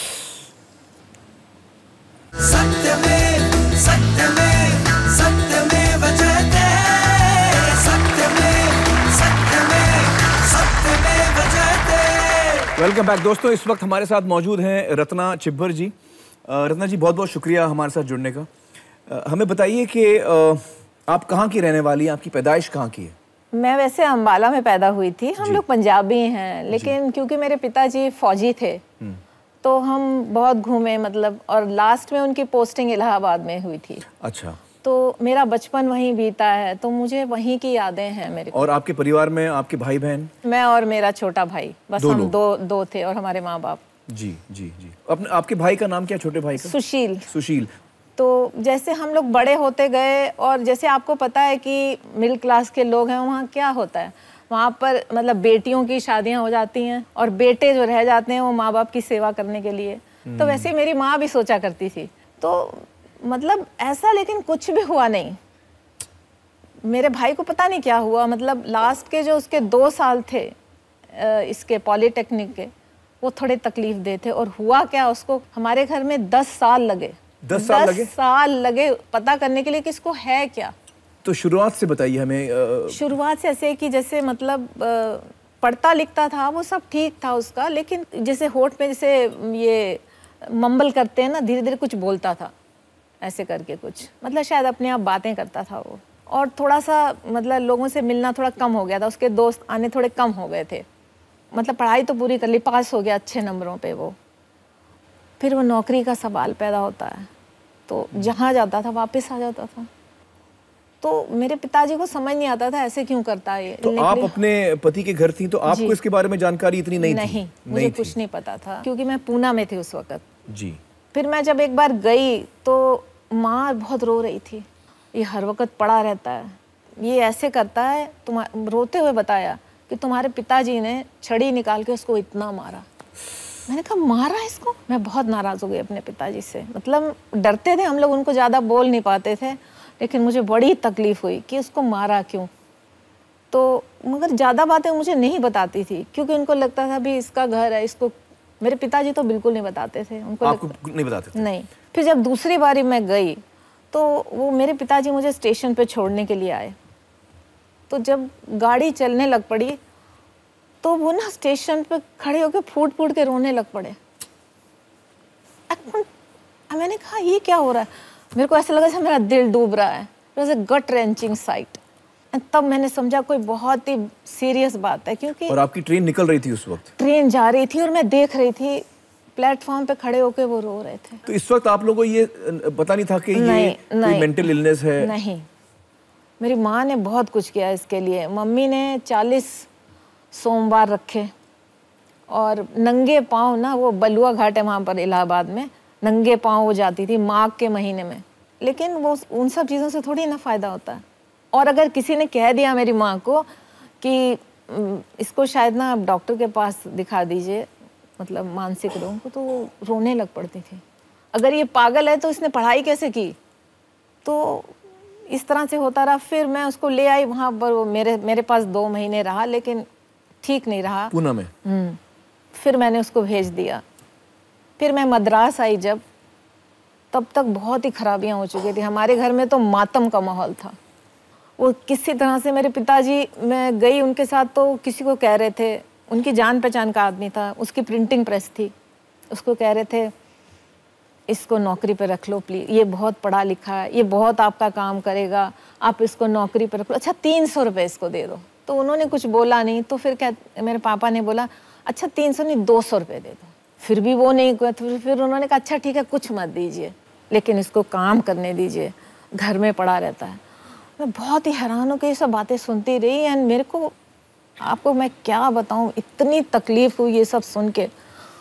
Welcome back दोस्तों। इस वक्त हमारे साथ मौजूद हैं रत्ना चिब्बर जी। रत्ना जी, बहुत बहुत शुक्रिया हमारे साथ जुड़ने का। हमें बताइए कि आप कहाँ की रहने वाली हैं, आपकी पैदाइश कहाँ की है? मैं वैसे अम्बाला में पैदा हुई थी। हम लोग पंजाबी हैं, लेकिन क्योंकि मेरे पिताजी फौजी थे तो हम बहुत घूमे, मतलब, और लास्ट में उनकी पोस्टिंग इलाहाबाद में हुई थी। अच्छा। तो मेरा बचपन वहीं बीता है, तो मुझे वहीं की यादें हैं मेरे। और आपके परिवार में आपके भाई बहन? मैं और मेरा छोटा भाई, बस हम दो थे, और हमारे माँ बाप। जी जी जी। आपके भाई का नाम क्या, छोटे भाई का? सुशील। सुशील। तो जैसे हम लोग बड़े होते गए, और जैसे आपको पता है कि मिडिल क्लास के लोग हैं, वहाँ क्या होता है, वहाँ पर मतलब बेटियों की शादियाँ हो जाती हैं और बेटे जो रह जाते हैं वो माँ बाप की सेवा करने के लिए। तो वैसे मेरी माँ भी सोचा करती थी, तो मतलब ऐसा, लेकिन कुछ भी हुआ नहीं। मेरे भाई को पता नहीं क्या हुआ, मतलब लास्ट के जो उसके 2 साल थे इसके पॉलीटेक्निक के, वो थोड़े तकलीफ दे थे। और हुआ क्या, उसको हमारे घर में 10 साल लगे 10 साल लगे? 10 साल लगे पता करने के लिए कि इसको है क्या। तो शुरुआत से बताइए हमें। शुरुआत से ऐसे कि जैसे मतलब पढ़ता लिखता था, वो सब ठीक था उसका, लेकिन जैसे होठ पे जैसे ये मम्बल करते हैं ना, धीरे धीरे कुछ बोलता था ऐसे करके, कुछ मतलब शायद अपने आप बातें करता था वो। और थोड़ा सा मतलब लोगों से मिलना थोड़ा कम हो गया था, उसके दोस्त आने थोड़े कम हो गए थे। मतलब पढ़ाई तो पूरी कर ली, पास हो गया अच्छे नंबरों पे वो। फिर वो नौकरी का सवाल पैदा होता है, तो जहाँ जाता था वापस आ जाता था। तो मेरे पिताजी को समझ नहीं आता था ऐसे क्यों करता है ये। तो आप अपने पति के घर थी, तो आपको इसके बारे में जानकारी इतनी नहीं थी? नहीं, मुझे कुछ नहीं पता था, क्योंकि मैं पूना में थी उस वक्त जी। फिर मैं जब एक बार गई तो माँ बहुत रो रही थी, ये हर वक्त पड़ा रहता है, ये ऐसे करता है। रोते हुए बताया कि तुम्हारे पिताजी ने छड़ी निकाल के उसको इतना मारा। मैंने कहा मारा इसको? मैं बहुत नाराज़ हो गई अपने पिताजी से। मतलब डरते थे हम लोग, उनको ज़्यादा बोल नहीं पाते थे, लेकिन मुझे बड़ी तकलीफ़ हुई कि उसको मारा क्यों। तो मगर ज़्यादा बातें मुझे नहीं बताती थी, क्योंकि उनको लगता था भी इसका घर है, इसको। मेरे पिताजी तो बिल्कुल नहीं बताते थे, उनको आपको नहीं बताते थे? नहीं। फिर जब दूसरी बारी मैं गई तो वो मेरे पिताजी मुझे स्टेशन पे छोड़ने के लिए आए। तो जब गाड़ी चलने लग पड़ी तो वो ना स्टेशन पे खड़े होकर फूट फूट के रोने लग पड़े। मैंने कहा ये क्या हो रहा है? मेरे को ऐसा लगा जैसे मेरा दिल डूब रहा है। It was a gut wrenching sight. तब मैंने समझा कोई बहुत ही सीरियस बात है, क्योंकि और आपकी ट्रेन निकल रही थी उस वक्त? ट्रेन जा रही थी और मैं देख रही थी प्लेटफॉर्म पे खड़े होके वो रो रहे थे। तो इस वक्त आप लोगों को ये पता नहीं था कि ये कोई मेंटल इलनेस है? नहीं, मेरी माँ ने बहुत कुछ किया इसके लिए। मम्मी ने 40 सोमवार रखे और नंगे पाँव ना, वो बलुआ घाट है वहाँ पर इलाहाबाद में, नंगे पाँव वो जाती थी माघ के महीने में। लेकिन वो उन सब चीज़ों से थोड़ी ना फ़ायदा होता है। और अगर किसी ने कह दिया मेरी माँ को कि इसको शायद ना आप डॉक्टर के पास दिखा दीजिए, मतलब मानसिक रोग को, तो वो रोने लग पड़ती थी। अगर ये पागल है तो इसने पढ़ाई कैसे की? तो इस तरह से होता रहा। फिर मैं उसको ले आई वहाँ पर, वो मेरे पास 2 महीने रहा, लेकिन ठीक नहीं रहा पूना में। फिर मैंने उसको भेज दिया। फिर मैं मद्रास आई जब, तब तक बहुत ही खराबियाँ हो चुकी थी। हमारे घर में तो मातम का माहौल था। वो किसी तरह से मेरे पिताजी, मैं गई उनके साथ तो किसी को कह रहे थे, उनकी जान पहचान का आदमी था, उसकी प्रिंटिंग प्रेस थी, उसको कह रहे थे इसको नौकरी पे रख लो प्लीज़, ये बहुत पढ़ा लिखा है, ये बहुत आपका काम करेगा, आप इसको नौकरी पे रख लो, अच्छा 300 रुपये इसको दे दो। तो उन्होंने कुछ बोला नहीं। तो फिर क्या, मेरे पापा ने बोला अच्छा 300 नहीं 200 रुपये दे दो। फिर भी वो नहीं हुआ। तो फिर उन्होंने कहा अच्छा ठीक है कुछ मत दीजिए, लेकिन इसको काम करने दीजिए, घर में पड़ा रहता है। मैं बहुत ही हैरान होकर ये सब बातें सुनती रही। एंड मेरे को, आपको मैं क्या बताऊं, इतनी तकलीफ हुई ये सब सुन के।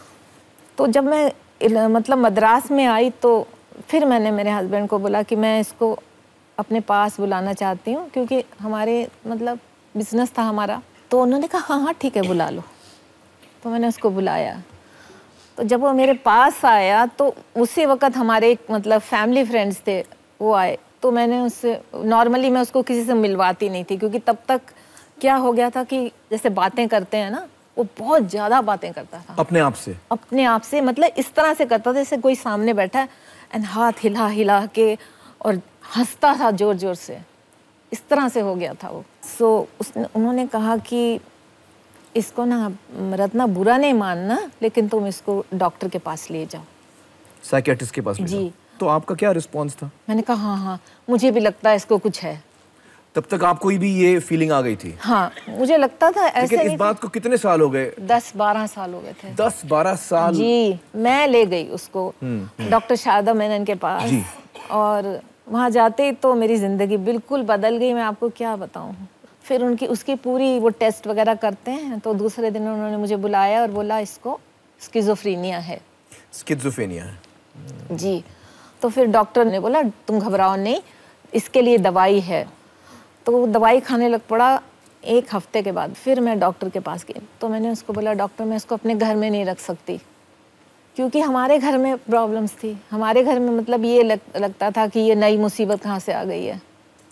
तो जब मैं मतलब मद्रास में आई तो फिर मैंने मेरे हस्बैंड को बोला कि मैं इसको अपने पास बुलाना चाहती हूँ, क्योंकि हमारे मतलब बिजनेस था हमारा। तो उन्होंने कहा हाँ हाँ ठीक है बुला लो। तो मैंने उसको बुलाया। तो जब वो मेरे पास आया तो उसी वक्त हमारे एक मतलब फैमिली फ्रेंड्स थे, वो आए। तो मैंने उससे, नॉर्मली मैं उसको किसी से मिलवाती नहीं थी, क्योंकि तब तक क्या हो गया था कि जैसे बातें करते हैं ना, वो बहुत ज़्यादा बातें करता था अपने आप से मतलब इस तरह से करता था जैसे कोई सामने बैठा है, एंड हाथ हिला हिला के और हंसता था जोर जोर से। इस तरह से हो गया था वो। उन्होंने कहा कि इसको ना रत्ना बुरा नहीं मानना, लेकिन तुम इसको डॉक्टर के पास ले जाओ, साइकियाट्रिस्ट के पास ले जाओ। तो आपका क्या रिस्पॉन्स था? मैंने कहा हाँ हाँ मुझे भी लगता है इसको कुछ है। तब तक आपको भी ये फीलिंग आ गई थी? हाँ मुझे लगता था ऐसे। लेकिन इस बात को कितने साल हो गए? 10-12 साल हो गए थे। 10-12 साल? जी। मैं ले गई उसको डॉक्टर शारदा मेनन के पास, और वहाँ जाते ही तो मेरी जिंदगी बिल्कुल बदल गई। मैं आपको क्या बताऊँ। फिर उसकी पूरी वो टेस्ट वगैरह करते हैं। तो दूसरे दिन उन्होंने मुझे बुलाया और बोला इसको स्किज़ोफ्रेनिया है। स्किज़ोफ्रेनिया है जी। तो फिर डॉक्टर ने बोला तुम घबराओ नहीं, इसके लिए दवाई है। तो दवाई खाने लग पड़ा। 1 हफ्ते के बाद फिर मैं डॉक्टर के पास गई। तो मैंने उसको बोला डॉक्टर मैं इसको अपने घर में नहीं रख सकती, क्योंकि हमारे घर में प्रॉब्लम्स थी। हमारे घर में मतलब ये लगता था कि ये नई मुसीबत कहाँ से आ गई है।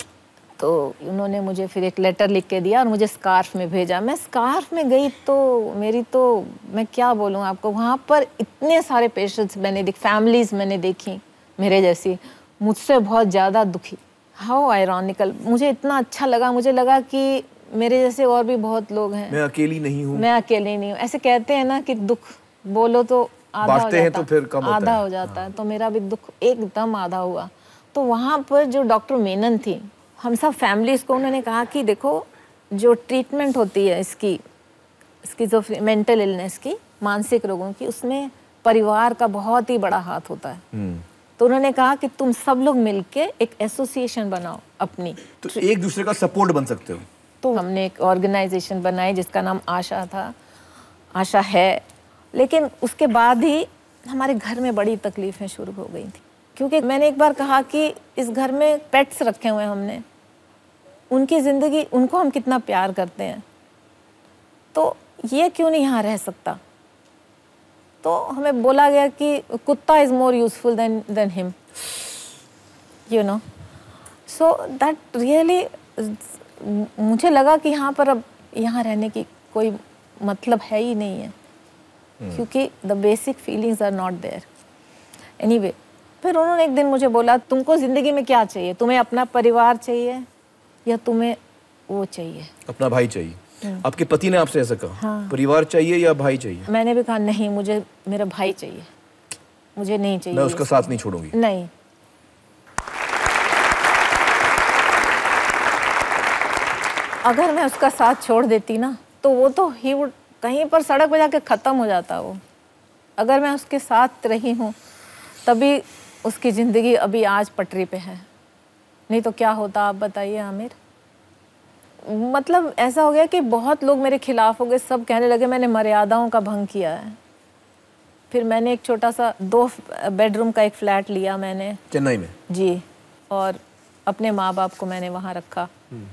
तो उन्होंने मुझे फिर एक लेटर लिख के दिया और मुझे स्कार्फ में भेजा। मैं स्कार्फ में गई तो मैं क्या बोलूँ आपको, वहाँ पर इतने सारे पेशेंट्स मैंने फैमिलीज़ मैंने देखी मेरे जैसी, मुझसे बहुत ज़्यादा दुखी। हाउ आयरॉनिकल, मुझे इतना अच्छा लगा, मुझे लगा कि मेरे जैसे और भी बहुत लोग हैं, मैं अकेली नहीं हूँ, मैं अकेली नहीं हूँ। ऐसे कहते हैं ना कि दुख बोलो तो आधा हो बांटते हैं जाता, तो फिर कम होता आधा है। हो जाता है। तो मेरा भी दुख एकदम आधा हुआ। तो वहाँ पर जो डॉक्टर मेनन थी, हम सब फैमिलीज को उन्होंने कहा कि देखो जो ट्रीटमेंट होती है इसकी जो मेंटल इलनेस की, मानसिक रोगों की, उसमें परिवार का बहुत ही बड़ा हाथ होता है। तो उन्होंने कहा कि तुम सब लोग मिलके एक एसोसिएशन बनाओ अपनी, तो एक दूसरे का सपोर्ट बन सकते हो। तो हमने एक ऑर्गेनाइजेशन बनाई जिसका नाम आशा था, आशा है। लेकिन उसके बाद ही हमारे घर में बड़ी तकलीफ़ें शुरू हो गई थी, क्योंकि मैंने एक बार कहा कि इस घर में पेट्स रखे हुए हैं हमने, उनकी ज़िंदगी, उनको हम कितना प्यार करते हैं, तो ये क्यों नहीं यहाँ रह सकता। तो हमें बोला गया कि kutta is more useful than him, you know. So that really, मुझे लगा कि यहाँ पर अब यहाँ रहने की कोई मतलब है ही नहीं है, क्योंकि the basic feelings are not there. Anyway, फिर उन्होंने एक दिन मुझे बोला, तुमको ज़िंदगी में क्या चाहिए, तुम्हें अपना परिवार चाहिए या तुम्हें वो चाहिए, अपना भाई चाहिए। आपके पति ने आपसे ऐसा कहा? हाँ। परिवार चाहिए या भाई चाहिए? मैंने भी कहा नहीं, मुझे मेरा भाई चाहिए, मुझे नहीं चाहिए, मैं उसका साथ नहीं छोड़ूंगी। नहीं। अगर मैं उसका साथ छोड़ देती ना, तो वो तो ही वुड कहीं पर सड़क पर जाके ख़त्म हो जाता वो। अगर मैं उसके साथ रही हूँ तभी उसकी ज़िंदगी अभी आज पटरी पे है, नहीं तो क्या होता आप बताइए आमिर। मतलब ऐसा हो गया कि बहुत लोग मेरे खिलाफ हो गए, सब कहने लगे मैंने मर्यादाओं का भंग किया है। फिर मैंने एक छोटा सा 2 बेडरूम का एक फ्लैट लिया मैंने चेन्नई में जी, और अपने माँ बाप को मैंने वहाँ रखा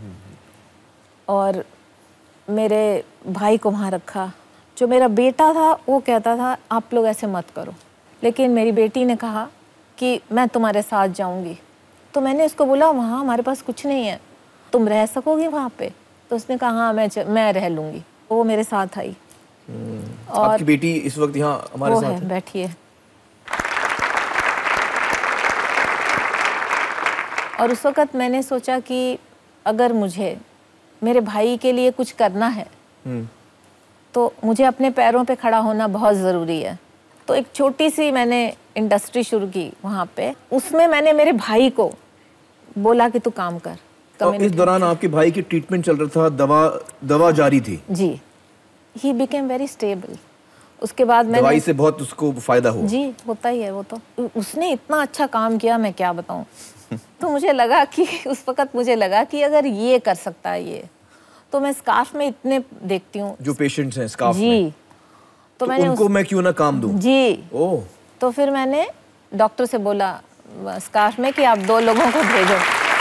और मेरे भाई को वहाँ रखा। जो मेरा बेटा था वो कहता था आप लोग ऐसे मत करो, लेकिन मेरी बेटी ने कहा कि मैं तुम्हारे साथ जाऊँगी। तो मैंने उसको बोला वहाँ हमारे पास कुछ नहीं है, तुम रह सकोगी वहाँ पे? तो उसने कहा हाँ मैं रह लूँगी। वो मेरे साथ आई। और आपकी बेटी इस वक्त यहाँ हमारे साथ है? बैठी है। और उस वक़्त मैंने सोचा कि अगर मुझे मेरे भाई के लिए कुछ करना है तो मुझे अपने पैरों पे खड़ा होना बहुत ज़रूरी है। तो एक छोटी सी मैंने इंडस्ट्री शुरू की वहाँ पे, उसमें मैंने मेरे भाई को बोला कि तू काम कर। और इस दौरान आपके भाई की ट्रीटमेंट चल रहा था, दवा जारी थी? जी, ही बिकेम वेरी स्टेबल। उसके बाद मैंने दवाई से बहुत उसको फायदा हुआ? जी, होता ही है वो तो। उसने इतना अच्छा काम किया, मैं क्या बताऊँ। तो मुझे लगा कि उस वक़्त मुझे लगा कि अगर ये कर सकता है ये, तो मैं स्कार्फ में इतने देखती हूँ जो पेशेंट्स हैं स्कार्फ जी में, तो मैंने उनको मैं क्यों ना काम दूं? जी। ओह। तो फिर मैंने डॉक्टर से बोला स्कार्फ में कि आप 2 लोगों को भेजो।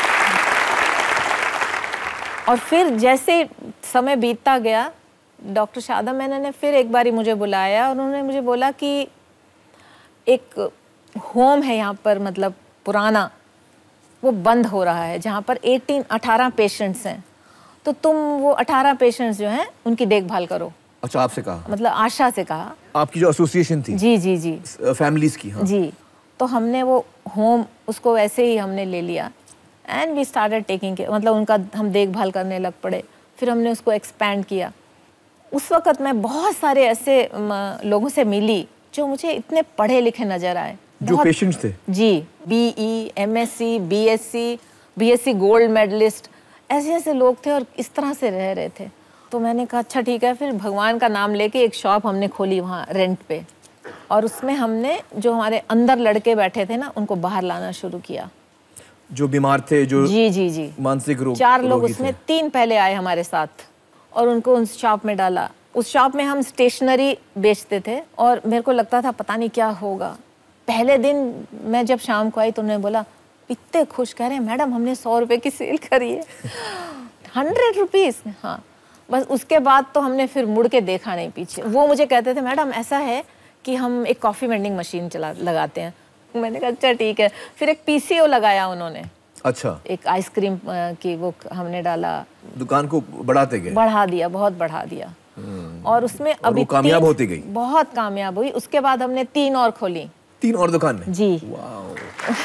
और फिर जैसे समय बीतता गया, डॉक्टर शादा मैनन ने फिर एक बारी मुझे बुलाया और उन्होंने मुझे बोला कि एक होम है यहाँ पर, मतलब पुराना, वो बंद हो रहा है, जहाँ पर 18 पेशेंट्स हैं, तो तुम वो 18 पेशेंट्स जो हैं उनकी देखभाल करो। अच्छा, आपसे कहा? मतलब आशा से कहा। आपकी जो एसोसिएशन थी? जी जी जी, फैमिलीज की। हाँ। जी। तो हमने वो होम, उसको वैसे ही हमने ले लिया and we started taking care, मतलब उनका हम देखभाल करने लग पड़े। फिर हमने उसको एक्सपैंड किया। उस वक़्त मैं बहुत सारे ऐसे लोगों से मिली जो मुझे इतने पढ़े लिखे नज़र आए। जो पेशेंट्स थे? जी, BE, MSc, BSc gold medallist, ऐसे लोग थे और इस तरह से रह रहे थे। तो मैंने कहा अच्छा ठीक है। फिर भगवान का नाम लेके एक शॉप हमने खोली वहाँ रेंट पे, और उसमें हमने जो हमारे अंदर लड़के बैठे थे ना, उनको बाहर लाना शुरू किया। जो बीमार थे, जो जी जी जी, मानसिक रोग, 4 लोग उसमें, 3 पहले आए हमारे साथ और उनको उस शॉप में डाला। उस शॉप में हम स्टेशनरी बेचते थे और मेरे को लगता था पता नहीं क्या होगा। पहले दिन मैं जब शाम को आई तो उन्होंने बोला, इतने खुश, कह रहे हैं मैडम हमने 100 रुपये की सेल करी है। 100 रुपीज़। हाँ, बस उसके बाद तो हमने फिर मुड़ के देखा नहीं पीछे। वो मुझे कहते थे मैडम ऐसा है कि हम एक कॉफ़ी वेंडिंग मशीन लगाते हैं। मैंने कहा अच्छा ठीक है। फिर एक PCO लगाया उन्होंने। अच्छा। एक आइसक्रीम की वो हमने डाला। दुकान को बढ़ाते गए? बढ़ा दिया, बहुत बढ़ा दिया। और उसमें अभी कामयाब होती गई? बहुत कामयाब हुई। उसके बाद हमने 3 और खोली। 3 और दुकान में? जी। वाओ।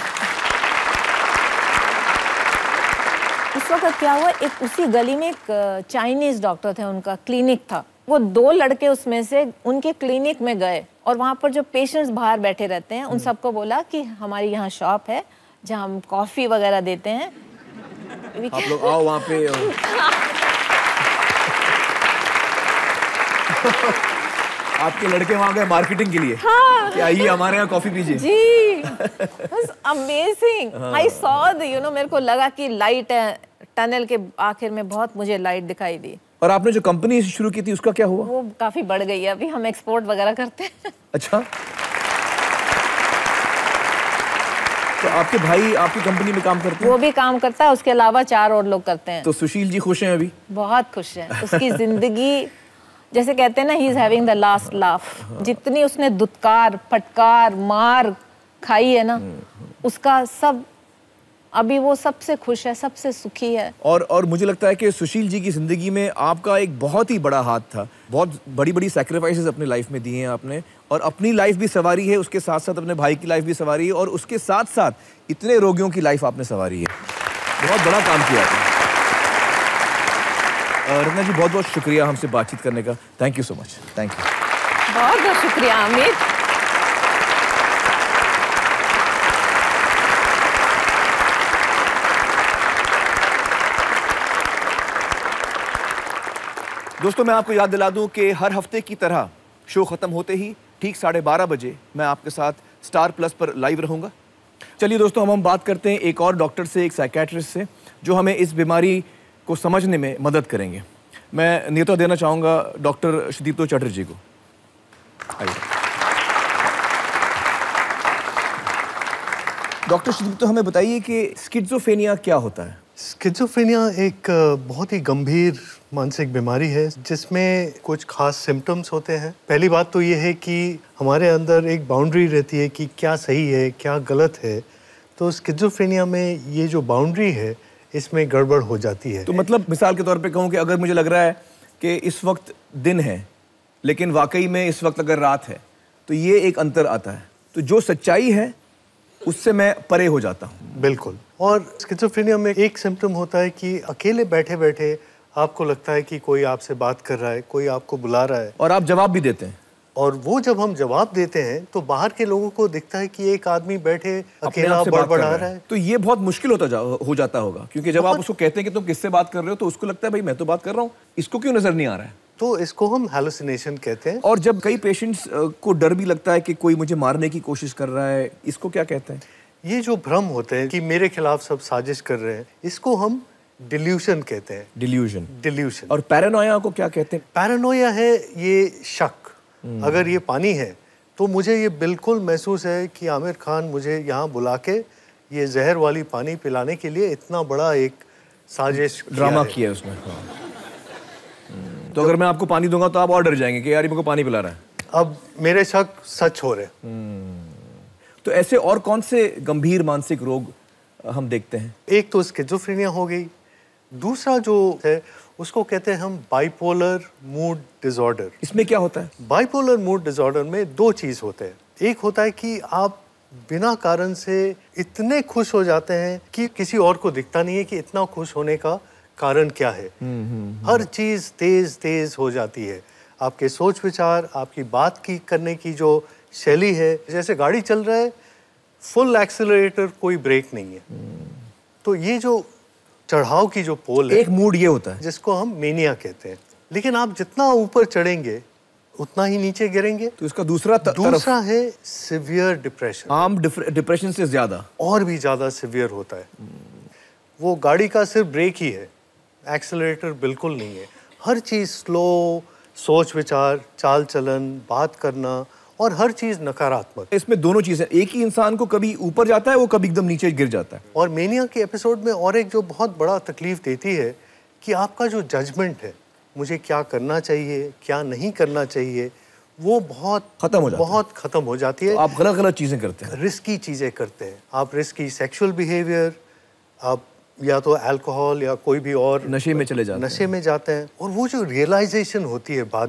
इस वक्त क्या हुआ, एक उसी गली में एक चाइनीज डॉक्टर थे, उनका क्लिनिक था। वो 2 लड़के उसमें से उनके क्लिनिक में गए और वहाँ पर जो पेशेंट्स बाहर बैठे रहते हैं उन सबको बोला कि हमारी यहाँ शॉप है जहाँ हम कॉफ़ी वगैरह देते हैं, आप लोग आओ वहाँ पे। आपके लड़के वहाँ गए मार्केटिंग के लिए? हाँ। कि आइए हमारे यहाँ कॉफी पीजिए। जी, amazing. I saw the, you know, मेरे को लगा कि लाइट है टनल के आखिर में, बहुत मुझे लाइट दिखाई दी। और आपने जो कंपनी शुरू की थी उसका क्या हुआ? वो काफी बढ़ गई है, अभी हम एक्सपोर्ट वगैरह करते हैं। अच्छा, तो आपके भाई आपकी कंपनी में काम करते हैं? वो भी काम करता है, उसके अलावा 4 और लोग करते हैं। तो सुशील जी खुश हैं अभी? बहुत खुश हैं। उसकी जिंदगी जैसे कहते हैं ना, he is having the last laugh. जितनी उसने दुत्कार, फटकार, मार खाई है ना, उसका सब, अभी वो सबसे खुश है, सबसे सुखी है। और मुझे लगता है कि सुशील जी की जिंदगी में आपका एक बहुत ही बड़ा हाथ था। बहुत बड़ी बड़ी सैक्रिफाइसेस अपने लाइफ में दिए हैं आपने, और अपनी लाइफ भी सवारी है, उसके साथ साथ अपने भाई की लाइफ भी सवारी है, और उसके साथ साथ इतने रोगियों की लाइफ आपने सवारी है। बहुत बड़ा काम किया आपने। रत्ना जी, बहुत बहुत शुक्रिया हमसे बातचीत करने का। Thank you so much. Thank you. बहुत बहुत शुक्रिया अमित। दोस्तों, मैं आपको याद दिला दूं कि हर हफ्ते की तरह शो खत्म होते ही ठीक 12:30 बजे मैं आपके साथ स्टार प्लस पर लाइव रहूंगा। चलिए दोस्तों, हम बात करते हैं एक और डॉक्टर से, एक साइकेट्रिस्ट से, जो हमें इस बीमारी को समझने में मदद करेंगे। मैं नेता देना चाहूँगा डॉक्टर सुदीप्तो चटर्जी को। आइए डॉक्टर सुदीप्तो, हमें बताइए कि स्किज़ोफ्रेनिया क्या होता है? स्किज़ोफ्रेनिया एक बहुत ही गंभीर मानसिक बीमारी है जिसमें कुछ खास सिम्टम्स होते हैं। पहली बात तो ये है कि हमारे अंदर एक बाउंड्री रहती है कि क्या सही है, क्या गलत है। तो स्किज़ोफ्रेनिया में ये जो बाउंड्री है, इसमें गड़बड़ हो जाती है। तो मतलब मिसाल के तौर पे कहूँ कि अगर मुझे लग रहा है कि इस वक्त दिन है लेकिन वाकई में इस वक्त अगर रात है, तो ये एक अंतर आता है। तो जो सच्चाई है उससे मैं परे हो जाता हूँ। बिल्कुल। और स्किज़ोफ्रेनिया में एक सिम्टम होता है कि अकेले बैठे बैठे आपको लगता है कि कोई आपसे बात कर रहा है, कोई आपको बुला रहा है, और आप जवाब भी देते हैं। और वो जब हम जवाब देते हैं तो बाहर के लोगों को दिखता है कि एक आदमी बैठे अकेला बड़बड़ा रहा है। तो ये बहुत मुश्किल हो जाता होगा, क्योंकि जब आप उसको कहते हैं कि तुम किससे बात कर रहे हो, तो उसको लगता है भाई मैं तो बात कर रहा हूँ, इसको क्यों नजर नहीं आ रहा है? तो इसको हम हैलुसिनेशन कहते हैं। और जब कई पेशेंट्स को डर भी लगता है कि कोई मुझे मारने की कोशिश कर रहा है, इसको क्या कहते हैं? ये जो भ्रम होते हैं कि मेरे खिलाफ सब साजिश कर रहे हैं, इसको हम डिल्यूशन कहते हैं। डिल्यूशन। और पैरानोया को क्या कहते हैं? पैरानोया है ये शक। अगर ये पानी है तो मुझे ये बिल्कुल महसूस है कि आमिर खान मुझे यहाँ बुला के ये जहर वाली पानी पिलाने के लिए इतना बड़ा एक साजिश ड्रामा किया है उसने। तो अगर मैं आपको पानी दूंगा तो आप और डर जाएंगे कि यार ये मेरे को पानी पिला रहा है। अब मेरे शक सच हो रहे। तो ऐसे और कौन से गंभीर मानसिक रोग हम देखते हैं? एक तो स्किज़ोफ्रेनिया हो गई, दूसरा जो है उसको कहते हैं हम बाइपोलर मूड डिसऑर्डर। इसमें क्या होता है? बाइपोलर मूड डिसऑर्डर में 2 चीज़ होते हैं। एक होता है कि आप बिना कारण से इतने खुश हो जाते हैं कि किसी और को दिखता नहीं है कि इतना खुश होने का कारण क्या है। हर चीज़ तेज तेज हो जाती है। आपके सोच विचार, आपकी बात की करने की जो शैली है, जैसे गाड़ी चल रहा है, फुल एक्सीलरेटर, कोई ब्रेक नहीं है। तो ये जो चढ़ाव की जो पोल है, एक मूड ये होता है जिसको हम मेनिया कहते हैं। लेकिन आप जितना ऊपर चढ़ेंगे उतना ही नीचे गिरेंगे। तो इसका दूसरा है सिवियर डिप्रेशन। आम डिप्रेशन से ज्यादा, और भी ज्यादा सिवियर होता है। वो गाड़ी का सिर्फ ब्रेक ही है, एक्सीलरेटर बिल्कुल नहीं है। हर चीज स्लो, सोच विचार, चाल चलन, बात करना, और हर चीज नकारात्मक। इसमें दोनों चीजें, एक ही इंसान को कभी ऊपर जाता है, वो कभी एकदम नीचे गिर जाता है। और मेनिया के एपिसोड में और एक जो बहुत बड़ा तकलीफ देती है कि आपका जो जजमेंट है, मुझे क्या करना चाहिए, क्या नहीं करना चाहिए, वो बहुत खत्म हो जाती है। तो आप गलत चीजें करते हैं, रिस्की चीजें करते हैं। आप रिस्की सेक्सुअल बिहेवियर, आप या तो अल्कोहल या कोई भी और नशे में चले जाते हैं। और वो जो रियलाइजेशन होती है बाद में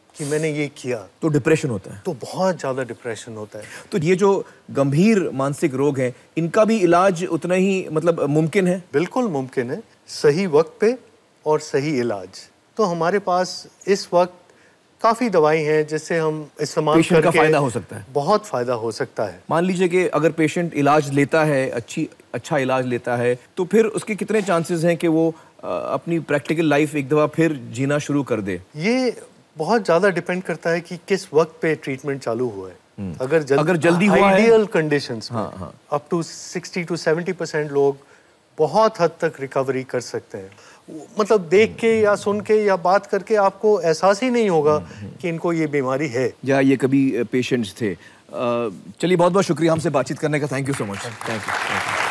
कि मैंने ये किया, तो डिप्रेशन होता है। तो बहुत ज़्यादा डिप्रेशन होता है। तो ये जो गंभीर मानसिक रोग हैं, इनका भी इलाज उतना ही मतलब मुमकिन है? बिल्कुल मुमकिन है, सही वक्त पे और सही इलाज। तो हमारे पास इस वक्त काफ़ी दवाई हैं जिससे हम इस्तेमाल करके का फायदा हो सकता है। बहुत फ़ायदा हो सकता है। मान लीजिए कि अगर पेशेंट इलाज लेता है, अच्छा इलाज लेता है, तो फिर उसके कितने चांसेस हैं कि वो अपनी प्रैक्टिकल लाइफ एक दफ़ा फिर जीना शुरू कर दे? ये बहुत ज़्यादा डिपेंड करता है कि किस वक्त पे ट्रीटमेंट चालू हुआ है। अगर जल्दी हुआ है, आइडियल कंडीशंस में अप टू 60 to 70% लोग बहुत हद तक रिकवरी कर सकते हैं। मतलब देख के या सुन के या बात करके आपको एहसास ही नहीं होगा कि इनको ये बीमारी है या ये कभी पेशेंट्स थे। चलिए, बहुत बहुत शुक्रिया हमसे बातचीत करने का। Thank you so much. Thank you.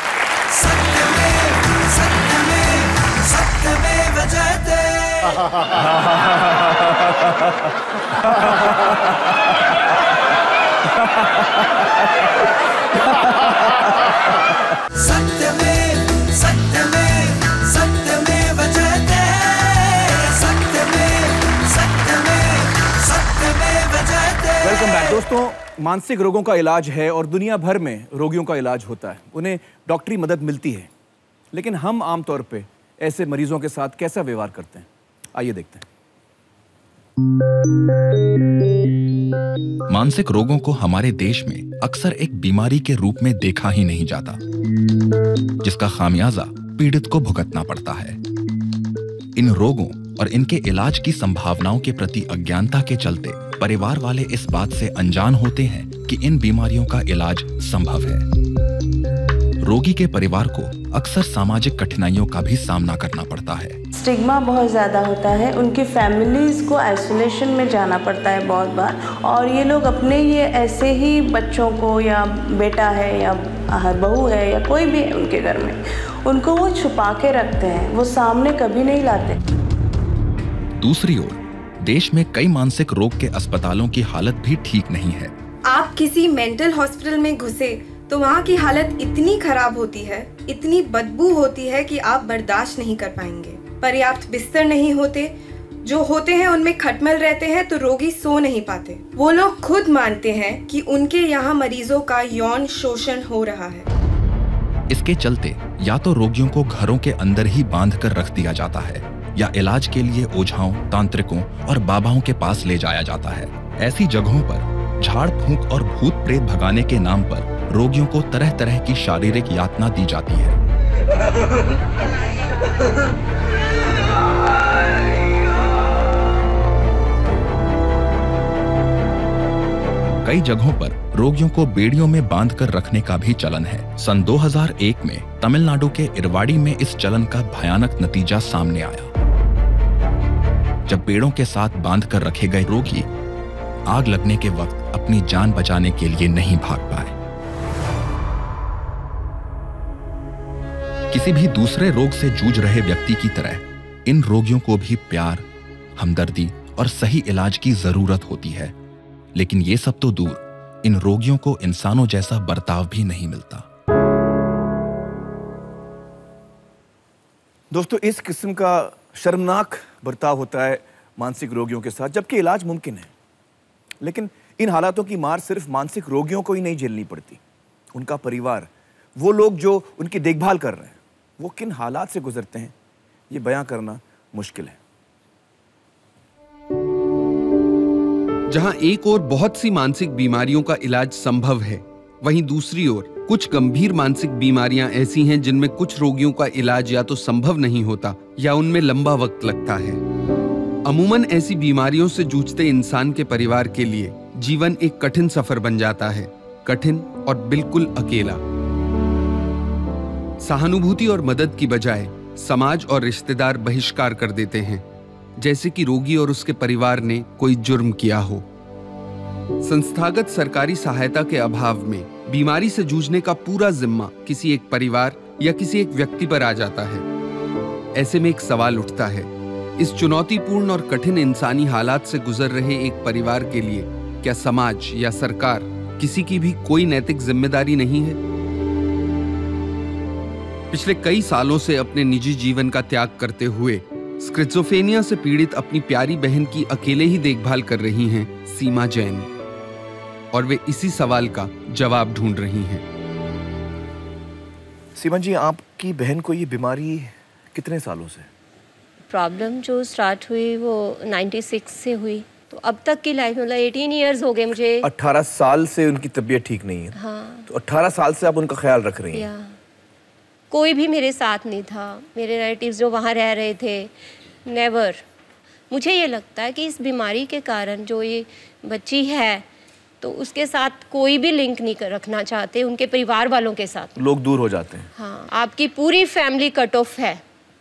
Welcome back दोस्तों। मानसिक रोगों का इलाज है और दुनिया भर में रोगियों का इलाज होता है, उन्हें डॉक्टरी मदद मिलती है, लेकिन हम आमतौर पे ऐसे मरीजों के साथ कैसा व्यवहार करते हैं, आइए देखते हैं। मानसिक रोगों को हमारे देश में अक्सर एक बीमारी के रूप में देखा ही नहीं जाता, जिसका खामियाजा पीड़ित को भुगतना पड़ता है। इन रोगों और इनके इलाज की संभावनाओं के प्रति अज्ञानता के चलते परिवार वाले इस बात से अनजान होते हैं कि इन बीमारियों का इलाज संभव है। रोगी के परिवार को अक्सर सामाजिक कठिनाइयों का भी सामना करना पड़ता है। स्टिग्मा बहुत ज़्यादा होता है, उनकी फैमिलीज़ को आइसोलेशन में जाना पड़ता है बहुत बार, और ये लोग अपने ये ऐसे ही बच्चों को, या बेटा है या बहू है या कोई भी है उनके घर में, उनको वो छुपा के रखते हैं, वो सामने कभी नहीं लाते। दूसरी ओर देश में कई मानसिक रोग के अस्पतालों की हालत भी ठीक नहीं है। आप किसी मेंटल हॉस्पिटल में घुसे तो वहाँ की हालत इतनी खराब होती है, इतनी बदबू होती है कि आप बर्दाश्त नहीं कर पाएंगे। पर्याप्त बिस्तर नहीं होते, जो होते हैं उनमें खटमल रहते हैं, तो रोगी सो नहीं पाते। वो लोग खुद मानते हैं कि उनके यहाँ मरीजों का यौन शोषण हो रहा है। इसके चलते या तो रोगियों को घरों के अंदर ही बांध कर रख दिया जाता है, या इलाज के लिए ओझाओं, तांत्रिकों और बाबाओं के पास ले जाया जाता है। ऐसी जगहों पर झाड़ फूंक और भूत प्रेत भगाने के नाम पर रोगियों को तरह तरह की शारीरिक यातना दी जाती है। कई जगहों पर रोगियों को बेड़ियों में बांधकर रखने का भी चलन है। सन 2001 में तमिलनाडु के इरवाड़ी में इस चलन का भयानक नतीजा सामने आया, जब पेड़ों के साथ बांधकर रखे गए रोगी आग लगने के वक्त अपनी जान बचाने के लिए नहीं भाग पाए। किसी भी दूसरे रोग से जूझ रहे व्यक्ति की तरह इन रोगियों को भी प्यार, हमदर्दी और सही इलाज की जरूरत होती है, लेकिन ये सब तो दूर, इन रोगियों को इंसानों जैसा बर्ताव भी नहीं मिलता। दोस्तों, इस किस्म का शर्मनाक बर्ताव होता है मानसिक रोगियों के साथ, जबकि इलाज मुमकिन है। लेकिन इन हालातों की मार सिर्फ मानसिक रोगियों को ही नहीं झेलनी पड़ती, उनका परिवार, वो लोग जो उनकी देखभाल कर रहे हैं, वो किन हालात से गुजरते हैं, ये बयां करना मुश्किल है। जहां एक ओर बहुत सी मानसिक बीमारियों का इलाज संभव है, वहीं दूसरी ओर कुछ गंभीर मानसिक बीमारियां ऐसी हैं जिनमें कुछ रोगियों का इलाज या तो संभव नहीं होता या उनमें लंबा वक्त लगता है। अमूमन ऐसी बीमारियों से जूझते इंसान के परिवार के लिए जीवन एक कठिन सफर बन जाता है, कठिन और बिल्कुल अकेला। सहानुभूति और मदद की बजाय समाज और रिश्तेदार बहिष्कार कर देते हैं, जैसे कि रोगी और उसके परिवार ने कोई जुर्म किया हो। संस्थागत सरकारी सहायता के अभाव में बीमारी से जूझने का पूरा जिम्मा किसी एक परिवार या किसी एक व्यक्ति पर आ जाता है। ऐसे में एक सवाल उठता है, इस चुनौतीपूर्ण और कठिन इंसानी हालात से गुजर रहे एक परिवार के लिए क्या समाज या सरकार किसी की भी कोई नैतिक जिम्मेदारी नहीं है? पिछले कई सालों से अपने निजी जीवन का त्याग करते हुए स्किज़ोफ्रेनिया से पीड़ित अपनी प्यारी बहन की अकेले ही देखभाल कर रही हैं सीमा जैन, और वे इसी सवाल का जवाब ढूंढ रही हैं। सीमा जी, आपकी बहन को ये बीमारी कितने सालों से? प्रॉब्लम जो स्टार्ट हुई वो 96 से हुई, तो अब तक की लाइफ मतलब 18 इयर्स हो गए मुझे। 18 साल से उनकी तबीयत ठीक नहीं है। हाँ। तो 18 साल से आप उनका ख्याल रख रही हैं? कोई भी मेरे साथ नहीं था, मेरे रिलेटिव्स जो वहाँ रह रहे थे, नेवर। मुझे ये लगता है कि इस बीमारी के कारण जो ये बच्ची है तो उसके साथ कोई भी लिंक नहीं रखना चाहते, उनके परिवार वालों के साथ लोग दूर हो जाते हैं। हाँ, आपकी पूरी फैमिली कट ऑफ है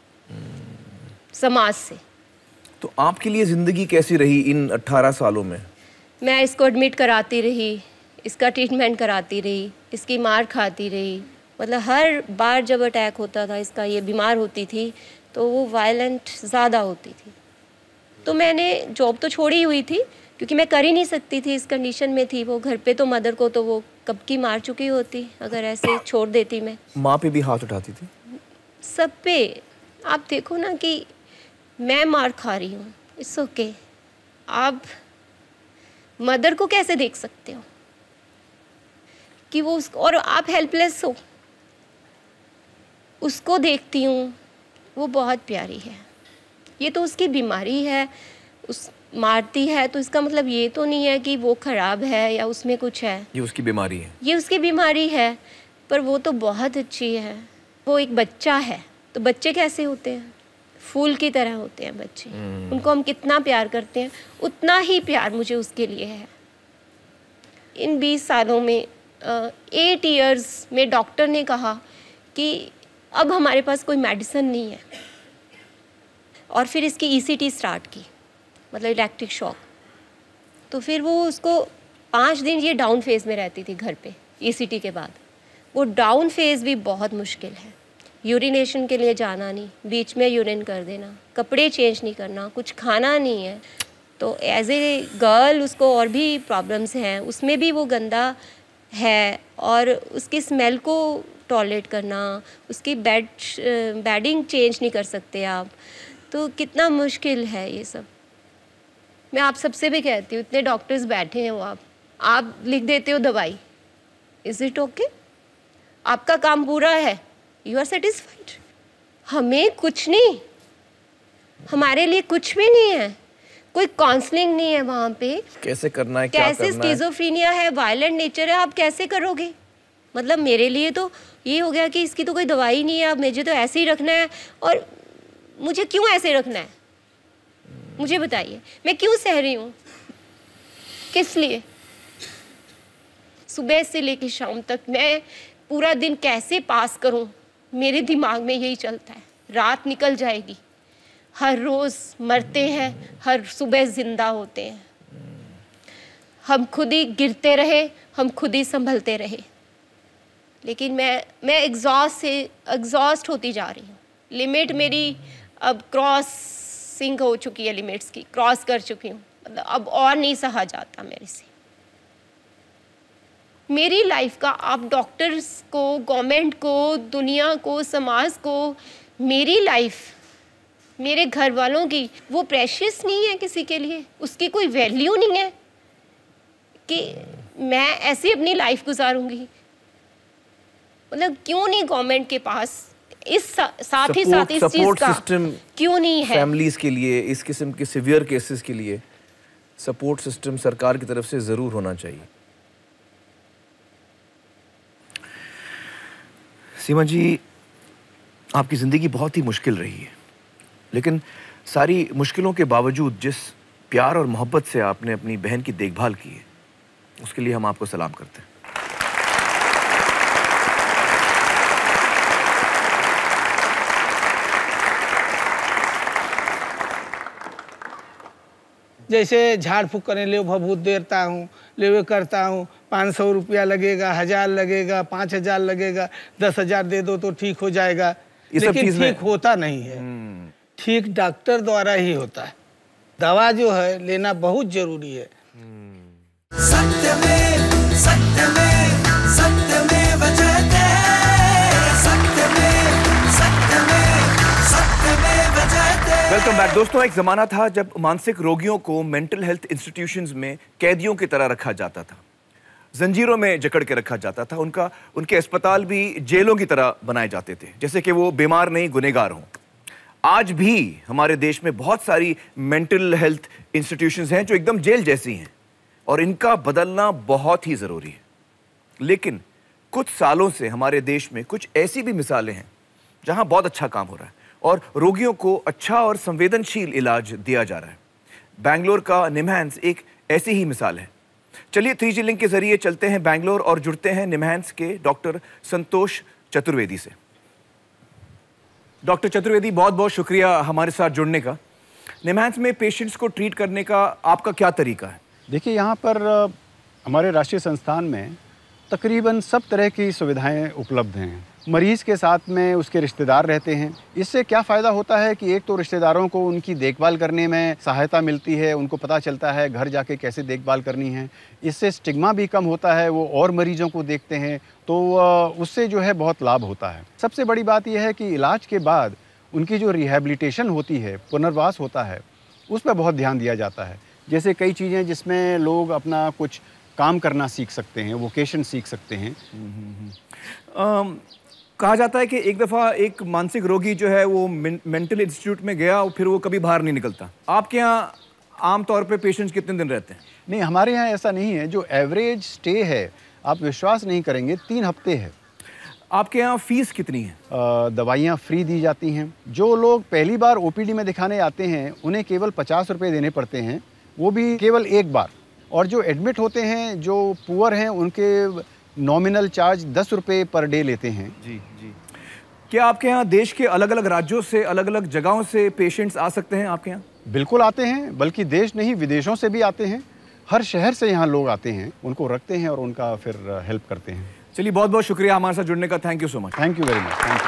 समाज से। तो आपके लिए जिंदगी कैसी रही इन 18 सालों में? मैं इसको एडमिट कराती रही, इसका ट्रीटमेंट कराती रही, इसकी मार खाती रही। मतलब हर बार जब अटैक होता था इसका, ये बीमार होती थी तो वो वायलेंट ज़्यादा होती थी। तो मैंने जॉब तो छोड़ी हुई थी क्योंकि मैं कर ही नहीं सकती थी, इस कंडीशन में थी वो। घर पे तो मदर को तो वो कब की मार चुकी होती अगर ऐसे छोड़ देती मैं। माँ पे भी हाथ उठाती थी? सब पे। आप देखो ना कि मैं मार खा रही हूँ, इट्स ओके। आप मदर को कैसे देख सकते हो कि वो और आप हेल्पलेस हो। उसको देखती हूँ, वो बहुत प्यारी है। ये तो उसकी बीमारी है, उस मारती है तो इसका मतलब ये तो नहीं है कि वो खराब है या उसमें कुछ है। ये उसकी बीमारी है। ये उसकी बीमारी है, पर वो तो बहुत अच्छी है। वो एक बच्चा है, तो बच्चे कैसे होते हैं? फूल की तरह होते हैं बच्चे। उनको हम कितना प्यार करते हैं, उतना ही प्यार मुझे उसके लिए है। इन 20 सालों में 8 इयर्स में डॉक्टर ने कहा कि अब हमारे पास कोई मेडिसिन नहीं है, और फिर इसकी ईसीटी स्टार्ट की, मतलब इलेक्ट्रिक शॉक। तो फिर वो उसको 5 दिन ये डाउन फेज़ में रहती थी घर पे ईसीटी के बाद। वो डाउन फेज़ भी बहुत मुश्किल है। यूरिनेशन के लिए जाना नहीं, बीच में यूरिन कर देना, कपड़े चेंज नहीं करना, कुछ खाना नहीं है। तो एज ए गर्ल उसको और भी प्रॉब्लम्स हैं, उसमें भी वो गंदा है, और उसकी स्मेल को टॉलरेट करना, उसकी बेडिंग चेंज नहीं कर सकते आप। तो कितना मुश्किल है ये सब। मैं आप सबसे भी कहती हूँ, इतने डॉक्टर्स बैठे हैं, वो आप लिख देते हो दवाई, इज़ इट ओके? आपका काम पूरा है, यू आर सेटिस्फाइड। हमें कुछ नहीं, हमारे लिए कुछ भी नहीं है, कोई काउंसलिंग नहीं है वहाँ पे। कैसे करना है, क्या करना है? कैसे स्किज़ोफ्रेनिया है, वायलेंट नेचर है, आप कैसे करोगे? मतलब मेरे लिए तो ये हो गया कि इसकी तो कोई दवाई नहीं है, अब मुझे तो ऐसे ही रखना है। और मुझे क्यों ऐसे रखना है, मुझे बताइए, मैं क्यों सह रही हूँ, किस लिए? सुबह से लेकर शाम तक मैं पूरा दिन कैसे पास करूँ, मेरे दिमाग में यही चलता है। रात निकल जाएगी, हर रोज़ मरते हैं, हर सुबह जिंदा होते हैं। हम खुद ही गिरते रहे, हम खुद ही संभलते रहे। लेकिन मैं एग्जॉस्ट होती जा रही हूँ। लिमिट मेरी अब क्रॉसिंग हो चुकी है, लिमिट्स की क्रॉस कर चुकी हूँ। मतलब अब और नहीं सहा जाता मेरे से। मेरी लाइफ का आप डॉक्टर्स को, गवर्नमेंट को, दुनिया को, समाज को, मेरी लाइफ, मेरे घर वालों की, वो प्रेशियस नहीं है किसी के लिए? उसकी कोई वैल्यू नहीं है कि मैं ऐसे अपनी लाइफ गुजारूंगी? मतलब क्यों नहीं गवर्नमेंट के पास इस साथ ही साथ इस चीज का क्यों नहीं है? फैमिलीज के लिए, इस किस्म के सिवियर केसेस के लिए सपोर्ट सिस्टम सरकार की तरफ से जरूर होना चाहिए। सीमा जी, आपकी ज़िंदगी बहुत ही मुश्किल रही है, लेकिन सारी मुश्किलों के बावजूद जिस प्यार और मोहब्बत से आपने अपनी बहन की देखभाल की है, उसके लिए हम आपको सलाम करते हैं। जैसे झाड़ फूक करने ले भभूत देता हूँ, ले करता हूँ, 500 रुपया लगेगा, 1000 लगेगा, 5000 लगेगा, 10,000 दे दो तो ठीक हो जाएगा, लेकिन ठीक होता नहीं है। ठीक डॉक्टर द्वारा ही होता है। दवा जो है लेना बहुत जरूरी है। सत्यमेव सत्यमेव सत्यमेव जयते, सत्यमेव सत्यमेव सत्यमेव जयते। Welcome back. दोस्तों, एक जमाना था जब मानसिक रोगियों को मेंटल हेल्थ इंस्टीट्यूशंस में कैदियों की तरह रखा जाता था, जंजीरों में जकड़ के रखा जाता था। उनके अस्पताल भी जेलों की तरह बनाए जाते थे, जैसे कि वो बीमार नहीं गुनहगार हों। आज भी हमारे देश में बहुत सारी मेंटल हेल्थ इंस्टीट्यूशंस हैं जो एकदम जेल जैसी हैं, और इनका बदलना बहुत ही ज़रूरी है। लेकिन कुछ सालों से हमारे देश में कुछ ऐसी भी मिसालें हैं जहां बहुत अच्छा काम हो रहा है और रोगियों को अच्छा और संवेदनशील इलाज दिया जा रहा है। बैंगलोर का निमहैंस एक ऐसी ही मिसाल है। चलिए 3G लिंक के जरिए चलते हैं बैंगलोर और जुड़ते हैं निमहैंस के डॉक्टर संतोष चतुर्वेदी से। डॉक्टर चतुर्वेदी, बहुत बहुत शुक्रिया हमारे साथ जुड़ने का। निमहैंस में पेशेंट्स को ट्रीट करने का आपका क्या तरीका है? देखिए, यहाँ पर हमारे राष्ट्रीय संस्थान में तकरीबन सब तरह की सुविधाएं उपलब्ध हैं। मरीज़ के साथ में उसके रिश्तेदार रहते हैं। इससे क्या फ़ायदा होता है कि एक तो रिश्तेदारों को उनकी देखभाल करने में सहायता मिलती है, उनको पता चलता है घर जाके कैसे देखभाल करनी है। इससे स्टिग्मा भी कम होता है, वो और मरीजों को देखते हैं, तो उससे जो है बहुत लाभ होता है। सबसे बड़ी बात यह है कि इलाज के बाद उनकी जो रिहैबिलिटेशन होती है, पुनर्वास होता है, उस पर बहुत ध्यान दिया जाता है। जैसे कई चीज़ें जिसमें लोग अपना कुछ काम करना सीख सकते हैं, वोकेशन सीख सकते हैं। कहा जाता है कि एक दफ़ा एक मानसिक रोगी जो है वो मेंटल इंस्टीट्यूट में गया और फिर वो कभी बाहर नहीं निकलता। आपके यहाँ आमतौर पे पेशेंट्स कितने दिन रहते हैं? नहीं, हमारे यहाँ ऐसा नहीं है। जो एवरेज स्टे है, आप विश्वास नहीं करेंगे, 3 हफ्ते है। आपके यहाँ फीस कितनी है? दवाइयाँ फ्री दी जाती हैं। जो लोग पहली बार OPD में दिखाने आते हैं उन्हें केवल 50 रुपये देने पड़ते हैं, वो भी केवल एक बार। और जो एडमिट होते हैं, जो पुअर हैं, उनके नॉमिनल चार्ज 10 रुपये पर डे लेते हैं। जी। क्या आपके यहाँ देश के अलग अलग राज्यों से, अलग अलग जगहों से पेशेंट्स आ सकते हैं आपके यहाँ? बिल्कुल आते हैं, बल्कि देश नहीं विदेशों से भी आते हैं। हर शहर से यहाँ लोग आते हैं, उनको रखते हैं और उनका फिर हेल्प करते हैं। चलिए, बहुत बहुत शुक्रिया हमारे साथ जुड़ने का। Thank you so much. Thank you very much. Thank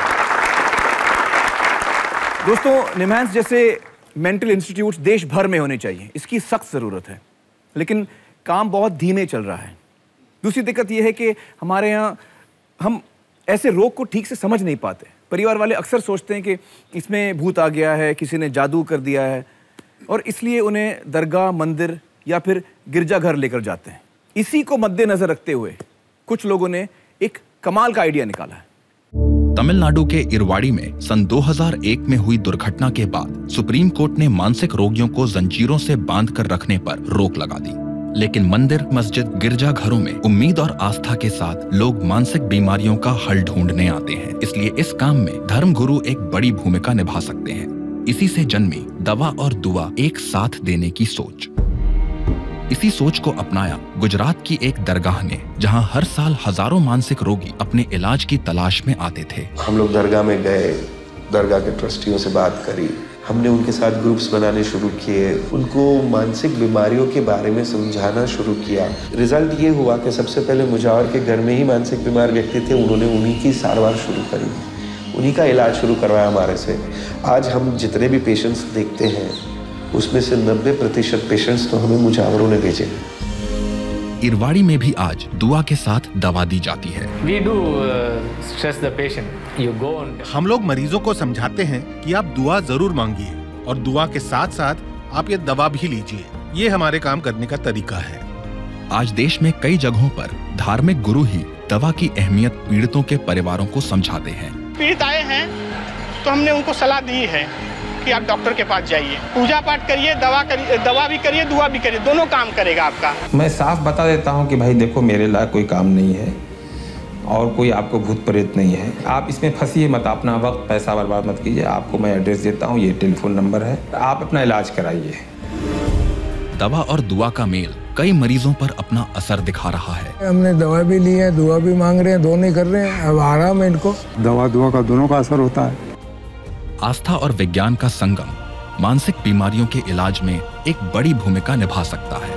you. दोस्तों, निमहैंस जैसे मेंटल इंस्टीट्यूट्स देश भर में होने चाहिए, इसकी सख्त ज़रूरत है, लेकिन काम बहुत धीमे चल रहा है। दूसरी दिक्कत यह है कि हमारे यहाँ हम ऐसे रोग को ठीक से समझ नहीं पाते। परिवार वाले अक्सर सोचते हैं कि इसमें भूत आ गया है, किसी ने जादू कर दिया है, और इसलिए उन्हें दरगाह, मंदिर या फिर गिरजाघर लेकर जाते हैं। इसी को मद्देनजर रखते हुए कुछ लोगों ने एक कमाल का आइडिया निकाला है। तमिलनाडु के इरवाड़ी में सन 2001 में हुई दुर्घटना के बाद सुप्रीम कोर्ट ने मानसिक रोगियों को जंजीरों से बांधकर रखने पर रोक लगा दी। लेकिन मंदिर, मस्जिद, गिरजाघरों में उम्मीद और आस्था के साथ लोग मानसिक बीमारियों का हल ढूंढने आते हैं। इसलिए इस काम में धर्मगुरु एक बड़ी भूमिका निभा सकते हैं। इसी से जन्मी दवा और दुआ एक साथ देने की सोच। इसी सोच को अपनाया गुजरात की एक दरगाह ने, जहां हर साल हजारों मानसिक रोगी अपने इलाज की तलाश में आते थे। हम लोग दरगाह में गए, दरगाह के ट्रस्टियों से बात करी, हमने उनके साथ ग्रुप्स बनाने शुरू किए, उनको मानसिक बीमारियों के बारे में समझाना शुरू किया। रिजल्ट ये हुआ कि सबसे पहले मुजावर के घर में ही मानसिक बीमार व्यक्ति थे, उन्होंने उन्हीं की सारवार शुरू करी, उन्हीं का इलाज शुरू करवाया हमारे से। आज हम जितने भी पेशेंट्स देखते हैं उसमें से 90% पेशेंट्स तो हमें मुजावरों ने भेजे। इरवाड़ी में भी आज दुआ के साथ दवा दी जाती है। हम लोग मरीजों को समझाते हैं कि आप दुआ जरूर मांगिए और दुआ के साथ साथ आप ये दवा भी लीजिए। ये हमारे काम करने का तरीका है। आज देश में कई जगहों पर धार्मिक गुरु ही दवा की अहमियत पीड़ितों के परिवारों को समझाते हैं। पीड़ित आए हैं तो हमने उनको सलाह दी है कि आप डॉक्टर के पास जाइए, पूजा पाठ करिए, दवा भी करिए, दुआ भी करिए, दोनों काम करेगा आपका। मैं साफ बता देता हूँ कि भाई देखो, मेरे लायक कोई काम नहीं है और कोई आपको भूत प्रेत नहीं है। आप इसमें फंसिए मत, अपना वक्त पैसा बर्बाद मत कीजिए। आपको मैं एड्रेस देता हूँ, ये टेलीफोन नंबर है, आप अपना इलाज कराइए। दवा और दुआ का मेल कई मरीजों पर अपना असर दिखा रहा है। हमने दवा भी ली है, दुआ भी मांग रहे हैं, दोनों कर रहे हैं, अब आराम है इनको। दवा दुआ का दोनों का असर होता है। आस्था और विज्ञान का संगम मानसिक बीमारियों के इलाज में एक बड़ी भूमिका निभा सकता है।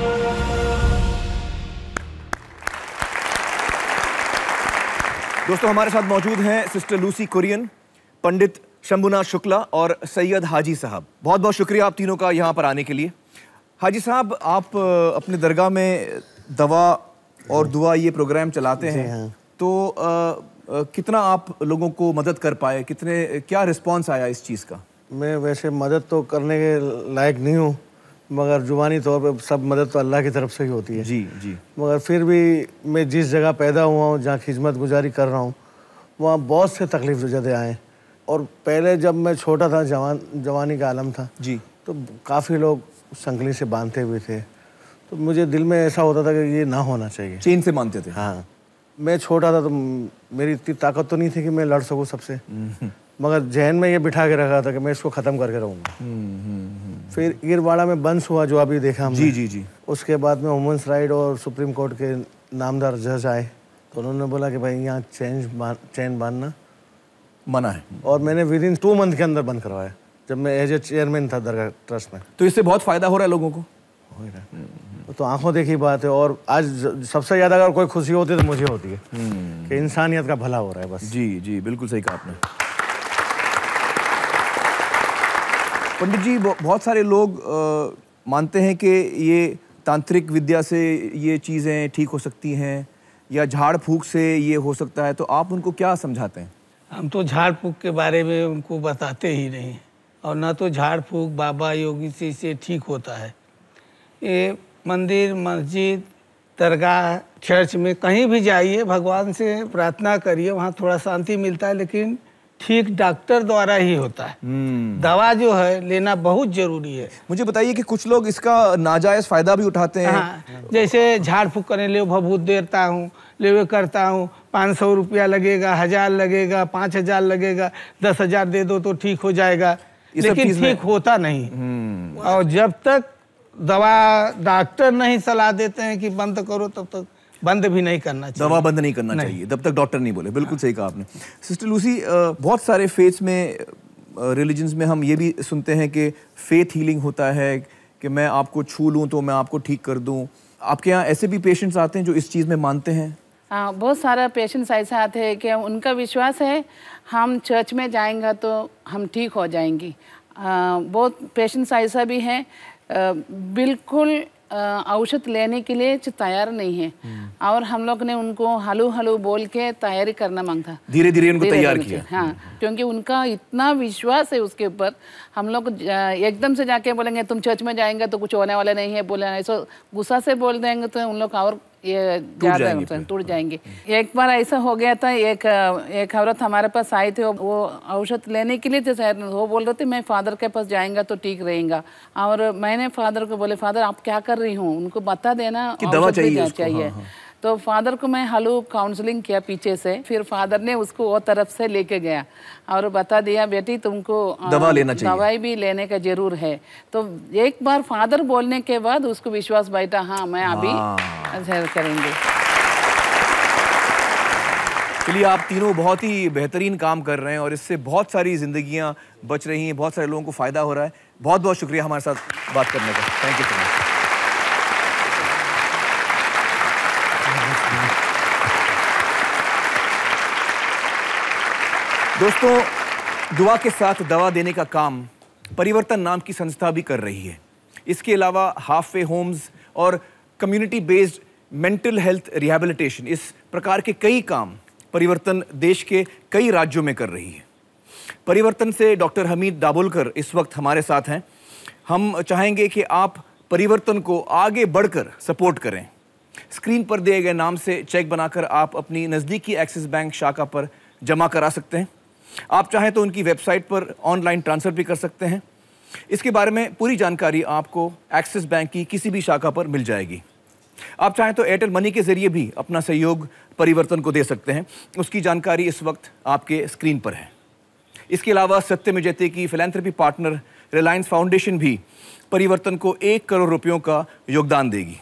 दोस्तों, हमारे साथ मौजूद हैं सिस्टर लूसी कुरियन, पंडित शंभुनाथ शुक्ला और सैयद हाजी साहब। बहुत बहुत शुक्रिया आप तीनों का यहाँ पर आने के लिए। हाजी साहब, आप अपने दरगाह में दवा और दुआ ये प्रोग्राम चलाते हैं, तो कितना आप लोगों को मदद कर पाए, क्या रिस्पांस आया इस चीज़ का? मैं वैसे मदद तो करने के लायक नहीं हूँ, मगर जुबानी तौर पे सब मदद तो अल्लाह की तरफ से ही होती है। जी जी। मगर फिर भी मैं जिस जगह पैदा हुआ हूँ, जहाँ खिदमत गुजारी कर रहा हूँ, वहाँ बहुत से तकलीफ ज़दे आए। और पहले जब मैं छोटा था, जवानी का आलम था जी, तो काफ़ी लोग संगली से बांधते हुए थे, तो मुझे दिल में ऐसा होता था कि ये ना होना चाहिए। चेन से बांधते थे? हाँ, मैं छोटा था तो मेरी इतनी ताकत तो नहीं थी कि मैं लड़ सकूँ सबसे, मगर जहन में ये बिठा के रखा था कि मैं इसको ख़त्म करके रहूँगा। फिर ईरवाड़ा में बंस हुआ, जो अभी देखा हमने। जी जी जी। उसके बाद में वुमेंस राइट और सुप्रीम कोर्ट के नामदार जज आए, तो उन्होंने बोला कि भाई यहाँ चैन बांधना मना है, और मैंने विद इन 2 मंथ के अंदर बंद करवाया, जब मैं एज ए चेयरमैन था दरगाह ट्रस्ट में। तो इससे बहुत फ़ायदा हो रहा है लोगों को? हो रहा है, तो आंखों देखी बात है। और आज सबसे ज़्यादा अगर कोई खुशी होती है तो मुझे होती है कि इंसानियत का भला हो रहा है बस। जी जी, बिल्कुल सही कहा आपने। पंडित जी, बहुत सारे लोग मानते हैं कि ये तांत्रिक विद्या से ये चीज़ें ठीक हो सकती हैं, या झाड़ फूक से ये हो सकता है, तो आप उनको क्या समझाते हैं? हम तो झाड़ फूक के बारे में उनको बताते ही नहीं, और ना तो झाड़ फूक बाबा योगी से इसे ठीक होता है। ये मंदिर, मस्जिद, दरगाह, चर्च में कहीं भी जाइए, भगवान से प्रार्थना करिए, वहाँ थोड़ा शांति मिलता है, लेकिन ठीक डॉक्टर द्वारा ही होता है। दवा जो है लेना बहुत जरूरी है। मुझे बताइए कि कुछ लोग इसका नाजायज फायदा भी उठाते हैं। हाँ, जैसे झाड़ फूक करने ले भभूत देता हूँ, ले करता हूँ, 500 रुपया लगेगा, 1000 लगेगा, 5000 लगेगा, 10,000 दे दो तो ठीक हो जाएगा, लेकिन ठीक होता नहीं। और जब तक दवा डॉक्टर नहीं सलाह देते हैं कि बंद करो, तब तक बंद भी नहीं करना चाहिए। दवा बंद नहीं करना चाहिए जब तक डॉक्टर नहीं बोले। बिल्कुल सही कहा आपने। सिस्टर लूसी, बहुत सारे फेथ्स में, रिलीजन्स में हम ये भी सुनते हैं कि फेथ हीलिंग होता है, कि मैं आपको छू लूँ तो मैं आपको ठीक कर दूँ। आपके यहाँ ऐसे भी पेशेंट्स आते हैं जो इस चीज़ में मानते हैं? हाँ, बहुत सारा पेशेंट्स ऐसे आते हैं कि उनका विश्वास है हम चर्च में जाएंगे तो हम ठीक हो जाएंगी। बहुत पेशेंट्स ऐसा भी हैं बिल्कुल औषध लेने के लिए तैयार नहीं है, और हम लोग ने उनको हलू हलू बोल के तैयारी करना मांगता, धीरे धीरे उनको तैयार किया। हाँ, क्योंकि उनका इतना विश्वास है उसके ऊपर। हम लोग एकदम से जाके बोलेंगे तुम चर्च में जाएंगे तो कुछ होने वाला नहीं है, बोले ऐसा गुस्सा से बोल देंगे तो उन लोग और ये ज़्यादा टूट जाएंगे। एक बार ऐसा हो गया था, एक औरत हमारे पास आई थी, वो औषध लेने के लिए थे शायद, वो बोल रहे थे मैं फादर के पास जाएंगा तो ठीक रहेगा। और मैंने फादर को बोले फादर आप क्या कर रही हूँ, उनको बता देना दवा चाहिए। हाँ। तो फादर को मैं हलू काउंसलिंग किया पीछे से, फिर फादर ने उसको वो तरफ से लेके गया और बता दिया बेटी तुमको दवा लेना चाहिए, दवाई भी लेने का जरूर है। तो एक बार फादर बोलने के बाद उसको विश्वास बैठा, हाँ मैं अभी करेंगे। चलिए, आप तीनों बहुत ही बेहतरीन काम कर रहे हैं और इससे बहुत सारी जिंदगियां बच रही हैं, बहुत सारे लोगों को फायदा हो रहा है। बहुत बहुत शुक्रिया हमारे साथ बात करने का। Thank you so much. दोस्तों, दुआ के साथ दवा देने का काम परिवर्तन नाम की संस्था भी कर रही है। इसके अलावा हाफ वे होम्स और community based mental health rehabilitation, इस प्रकार के कई काम परिवर्तन देश के कई राज्यों में कर रही है। परिवर्तन से डॉक्टर हमीद दाभोलकर इस वक्त हमारे साथ हैं। हम चाहेंगे कि आप परिवर्तन को आगे बढ़कर सपोर्ट करें। स्क्रीन पर दिए गए नाम से चेक बनाकर आप अपनी नज़दीकी एक्सिस बैंक शाखा पर जमा करा सकते हैं। आप चाहें तो उनकी वेबसाइट पर ऑनलाइन ट्रांसफ़र भी कर सकते हैं। इसके बारे में पूरी जानकारी आपको एक्सिस बैंक की किसी भी शाखा पर मिल जाएगी। आप चाहें तो एयरटेल मनी के जरिए भी अपना सहयोग परिवर्तन को दे सकते हैं। उसकी जानकारी इस वक्त आपके स्क्रीन पर है। इसके अलावा सत्यमेव जयते की फिलैंथ्रोपी पार्टनर रिलायंस फाउंडेशन भी परिवर्तन को 1 करोड़ रुपयों का योगदान देगी।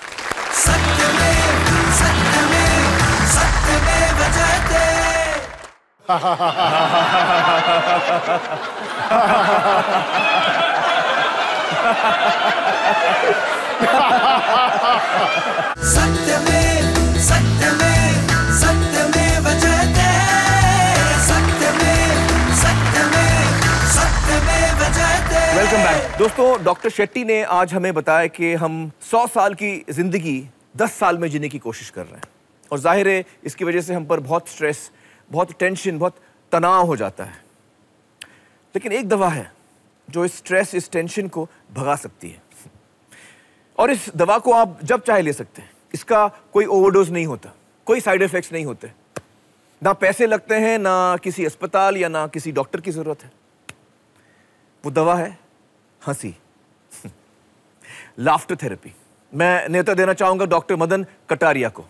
Welcome back. दोस्तों, डॉक्टर शेट्टी ने आज हमें बताया कि हम 100 साल की जिंदगी 10 साल में जीने की कोशिश कर रहे हैं, और जाहिर है इसकी वजह से हम पर बहुत स्ट्रेस, बहुत टेंशन, बहुत तनाव हो जाता है। लेकिन एक दवा है जो इस स्ट्रेस, इस टेंशन को भगा सकती है। और इस दवा को आप जब चाहे ले सकते हैं। इसका कोई ओवरडोज नहीं होता, कोई साइड इफेक्ट्स नहीं होते, ना पैसे लगते हैं, ना किसी अस्पताल या ना किसी डॉक्टर की जरूरत है। वो दवा है हंसी, लाफ्टर थेरेपी। मैं नेता देना चाहूंगा डॉक्टर मदन कटारिया को।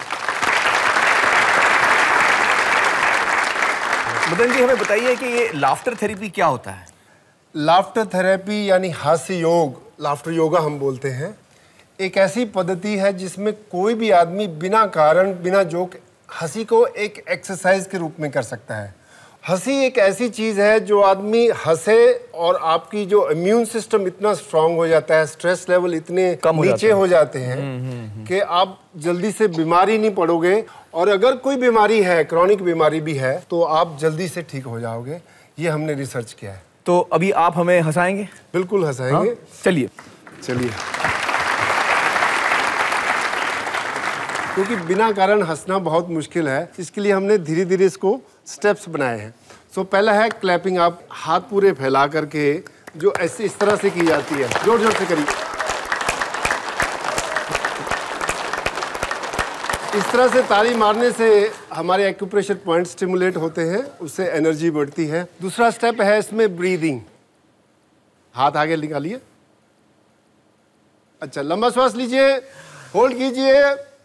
मदन जी, हमें बताइए कि ये लाफ्टर थेरेपी क्या होता है? लाफ्टर थेरेपी यानी हास्य योग, लाफ्टर योगा हम बोलते हैं, एक ऐसी पद्धति है जिसमें कोई भी आदमी बिना कारण, बिना जोक हंसी को एक एक्सरसाइज के रूप में कर सकता है। हंसी एक ऐसी चीज़ है जो आदमी हंसे और आपकी जो इम्यून सिस्टम इतना स्ट्रांग हो जाता है, स्ट्रेस लेवल इतने नीचे हो जाते हैं कि आप जल्दी से बीमारी नहीं पड़ोगे। और अगर कोई बीमारी है, क्रॉनिक बीमारी भी है, तो आप जल्दी से ठीक हो जाओगे। ये हमने रिसर्च किया है। तो अभी आप हमें हंसाएंगे? बिल्कुल हंसाएंगे। हाँ? चलिए चलिए। क्योंकि बिना कारण हंसना बहुत मुश्किल है, इसके लिए हमने धीरे धीरे इसको स्टेप्स बनाए हैं। सो पहला है क्लैपिंग। आप हाथ पूरे फैला करके, जो ऐसे इस तरह से की जाती है, जोर जोर से करिए। इस तरह से ताली मारने से हमारे एक्यूप्रेशर पॉइंट स्टिमुलेट होते हैं, उससे एनर्जी बढ़ती है। दूसरा स्टेप है इसमें ब्रीदिंग। हाथ आगे निकालिए। अच्छा, लंबा श्वास लीजिए, होल्ड कीजिए।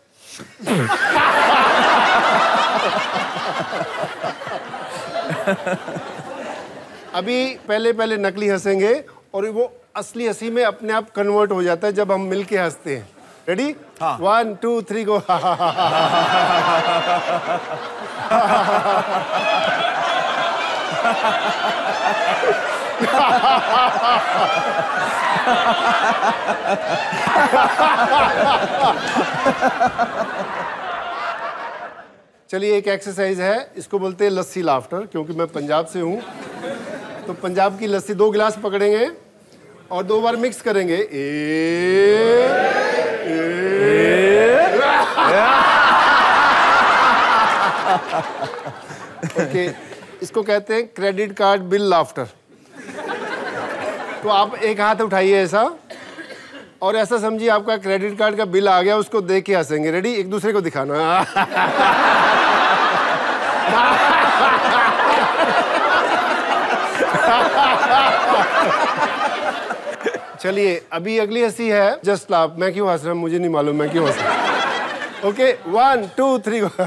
अभी पहले नकली हंसेंगे और वो असली हंसी में अपने आप कन्वर्ट हो जाता है जब हम मिलके हंसते हैं। रेडी? हाँ। 1 2 3 गो। चलिए, एक एक्सरसाइज है, इसको बोलते हैं लस्सी लाफ्टर। क्योंकि मैं पंजाब से हूँ, तो पंजाब की लस्सी 2 गिलास पकड़ेंगे और 2 बार मिक्स करेंगे। ओके, इसको कहते हैं क्रेडिट कार्ड बिल लाफ्टर। तो आप एक हाथ उठाइए ऐसा, और ऐसा समझिए आपका क्रेडिट कार्ड का बिल आ गया, उसको देख के हंसेंगे। रेडी? एक दूसरे को दिखाना। चलिए, अभी अगली हंसी है जस्ट लाफ। मैं क्यों हंस रहा हूं मुझे नहीं मालूम, मैं क्यों हंस रहा हूं। Okay, 1 2 3 go.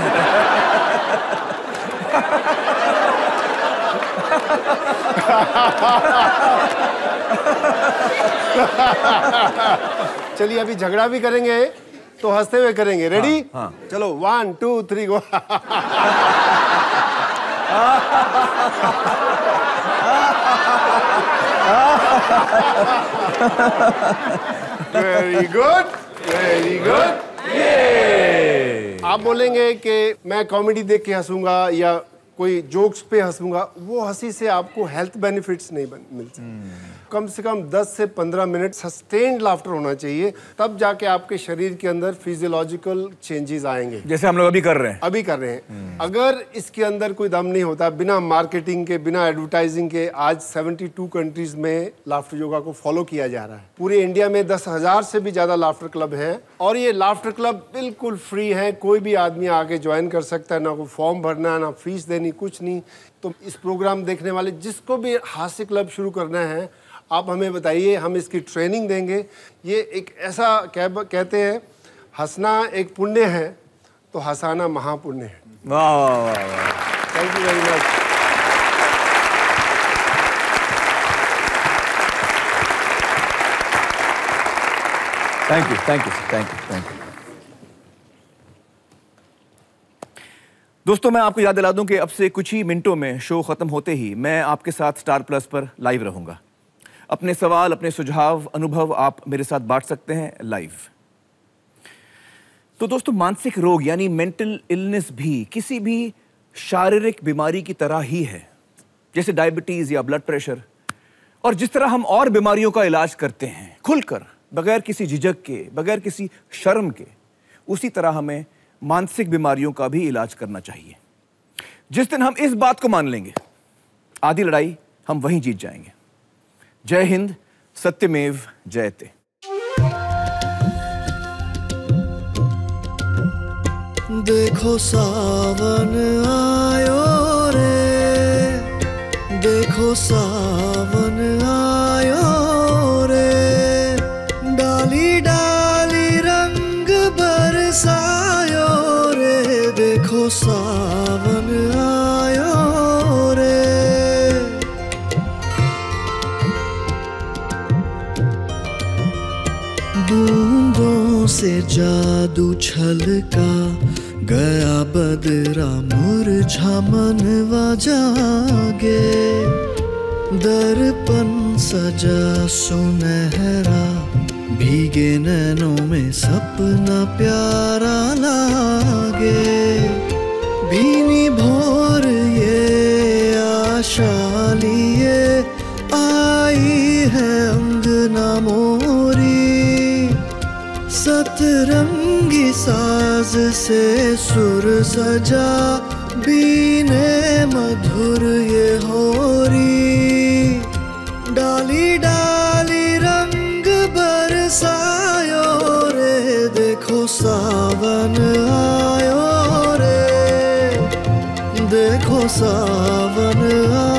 चलिए, अभी झगड़ा भी करेंगे तो हंसते हुए करेंगे। रेडी? हाँ, हाँ। चलो, 1 2 3 go. Very good, very good. आप बोलेंगे कि मैं कॉमेडी देख के हंसूंगा या कोई जोक्स पे हंसूंगा, वो हंसी से आपको हेल्थ बेनिफिट्स नहीं मिलते। कम से कम 10 से 15 मिनट सस्टेन्ड लाफ्टर होना चाहिए, तब जाके आपके शरीर के अंदर फिजियोलॉजिकल चेंजेस आएंगे, जैसे हम लोग अभी कर रहे हैं। अगर इसके अंदर कोई दम नहीं होता, बिना मार्केटिंग के, बिना एडवर्टाइजिंग के, आज 72 कंट्रीज में लाफ्टर योगा को फॉलो किया जा रहा है। पूरे इंडिया में 10,000 से भी ज्यादा लाफ्टर क्लब हैं, और ये लाफ्टर क्लब बिल्कुल फ्री है। कोई भी आदमी आके ज्वाइन कर सकता है, ना कोई फॉर्म भरना, ना फीस देनी, कुछ नहीं। तो इस प्रोग्राम देखने वाले जिसको भी हास्य क्लब शुरू करना है, आप हमें बताइए, हम इसकी ट्रेनिंग देंगे। ये एक ऐसा कहते हैं, हंसना एक पुण्य है तो हंसाना महापुण्य है। वाह वाह वाह वाह, thank you very much. Thank you, thank you, thank you, thank you. दोस्तों, मैं आपको याद दिला दूं कि अब से कुछ ही मिनटों में शो खत्म होते ही मैं आपके साथ स्टार प्लस पर लाइव रहूंगा। अपने सवाल, अपने सुझाव, अनुभव आप मेरे साथ बांट सकते हैं लाइव। तो दोस्तों, मानसिक रोग यानी मेंटल इलनेस भी किसी भी शारीरिक बीमारी की तरह ही है, जैसे डायबिटीज या ब्लड प्रेशर। और जिस तरह हम और बीमारियों का इलाज करते हैं खुलकर, बगैर किसी झिझक के, बगैर किसी शर्म के, उसी तरह हमें मानसिक बीमारियों का भी इलाज करना चाहिए। जिस दिन हम इस बात को मान लेंगे, आधी लड़ाई हम वहीं जीत जाएंगे। जय हिंद, सत्यमेव जयते। देखो सावन आयो रे, देखो सावन आयो रे, डाली डाली रंग बरसायो रे, देखो सावन आयो रे। बूंदों से जादू छलका गया बदरा मुरझा मनवा जागे, दर्पण सजा सुनहरा भीगे नैनों में सपना प्यारा लागे। भीनी भोर ये आशा लिए आई है अंगना मोरी, सतरंगी साज से सुर सजा बीने मधुर ये होरी। डाली डाली रंग बरसायो रे, देखो सावन आयो रे, देखो सावन आयो।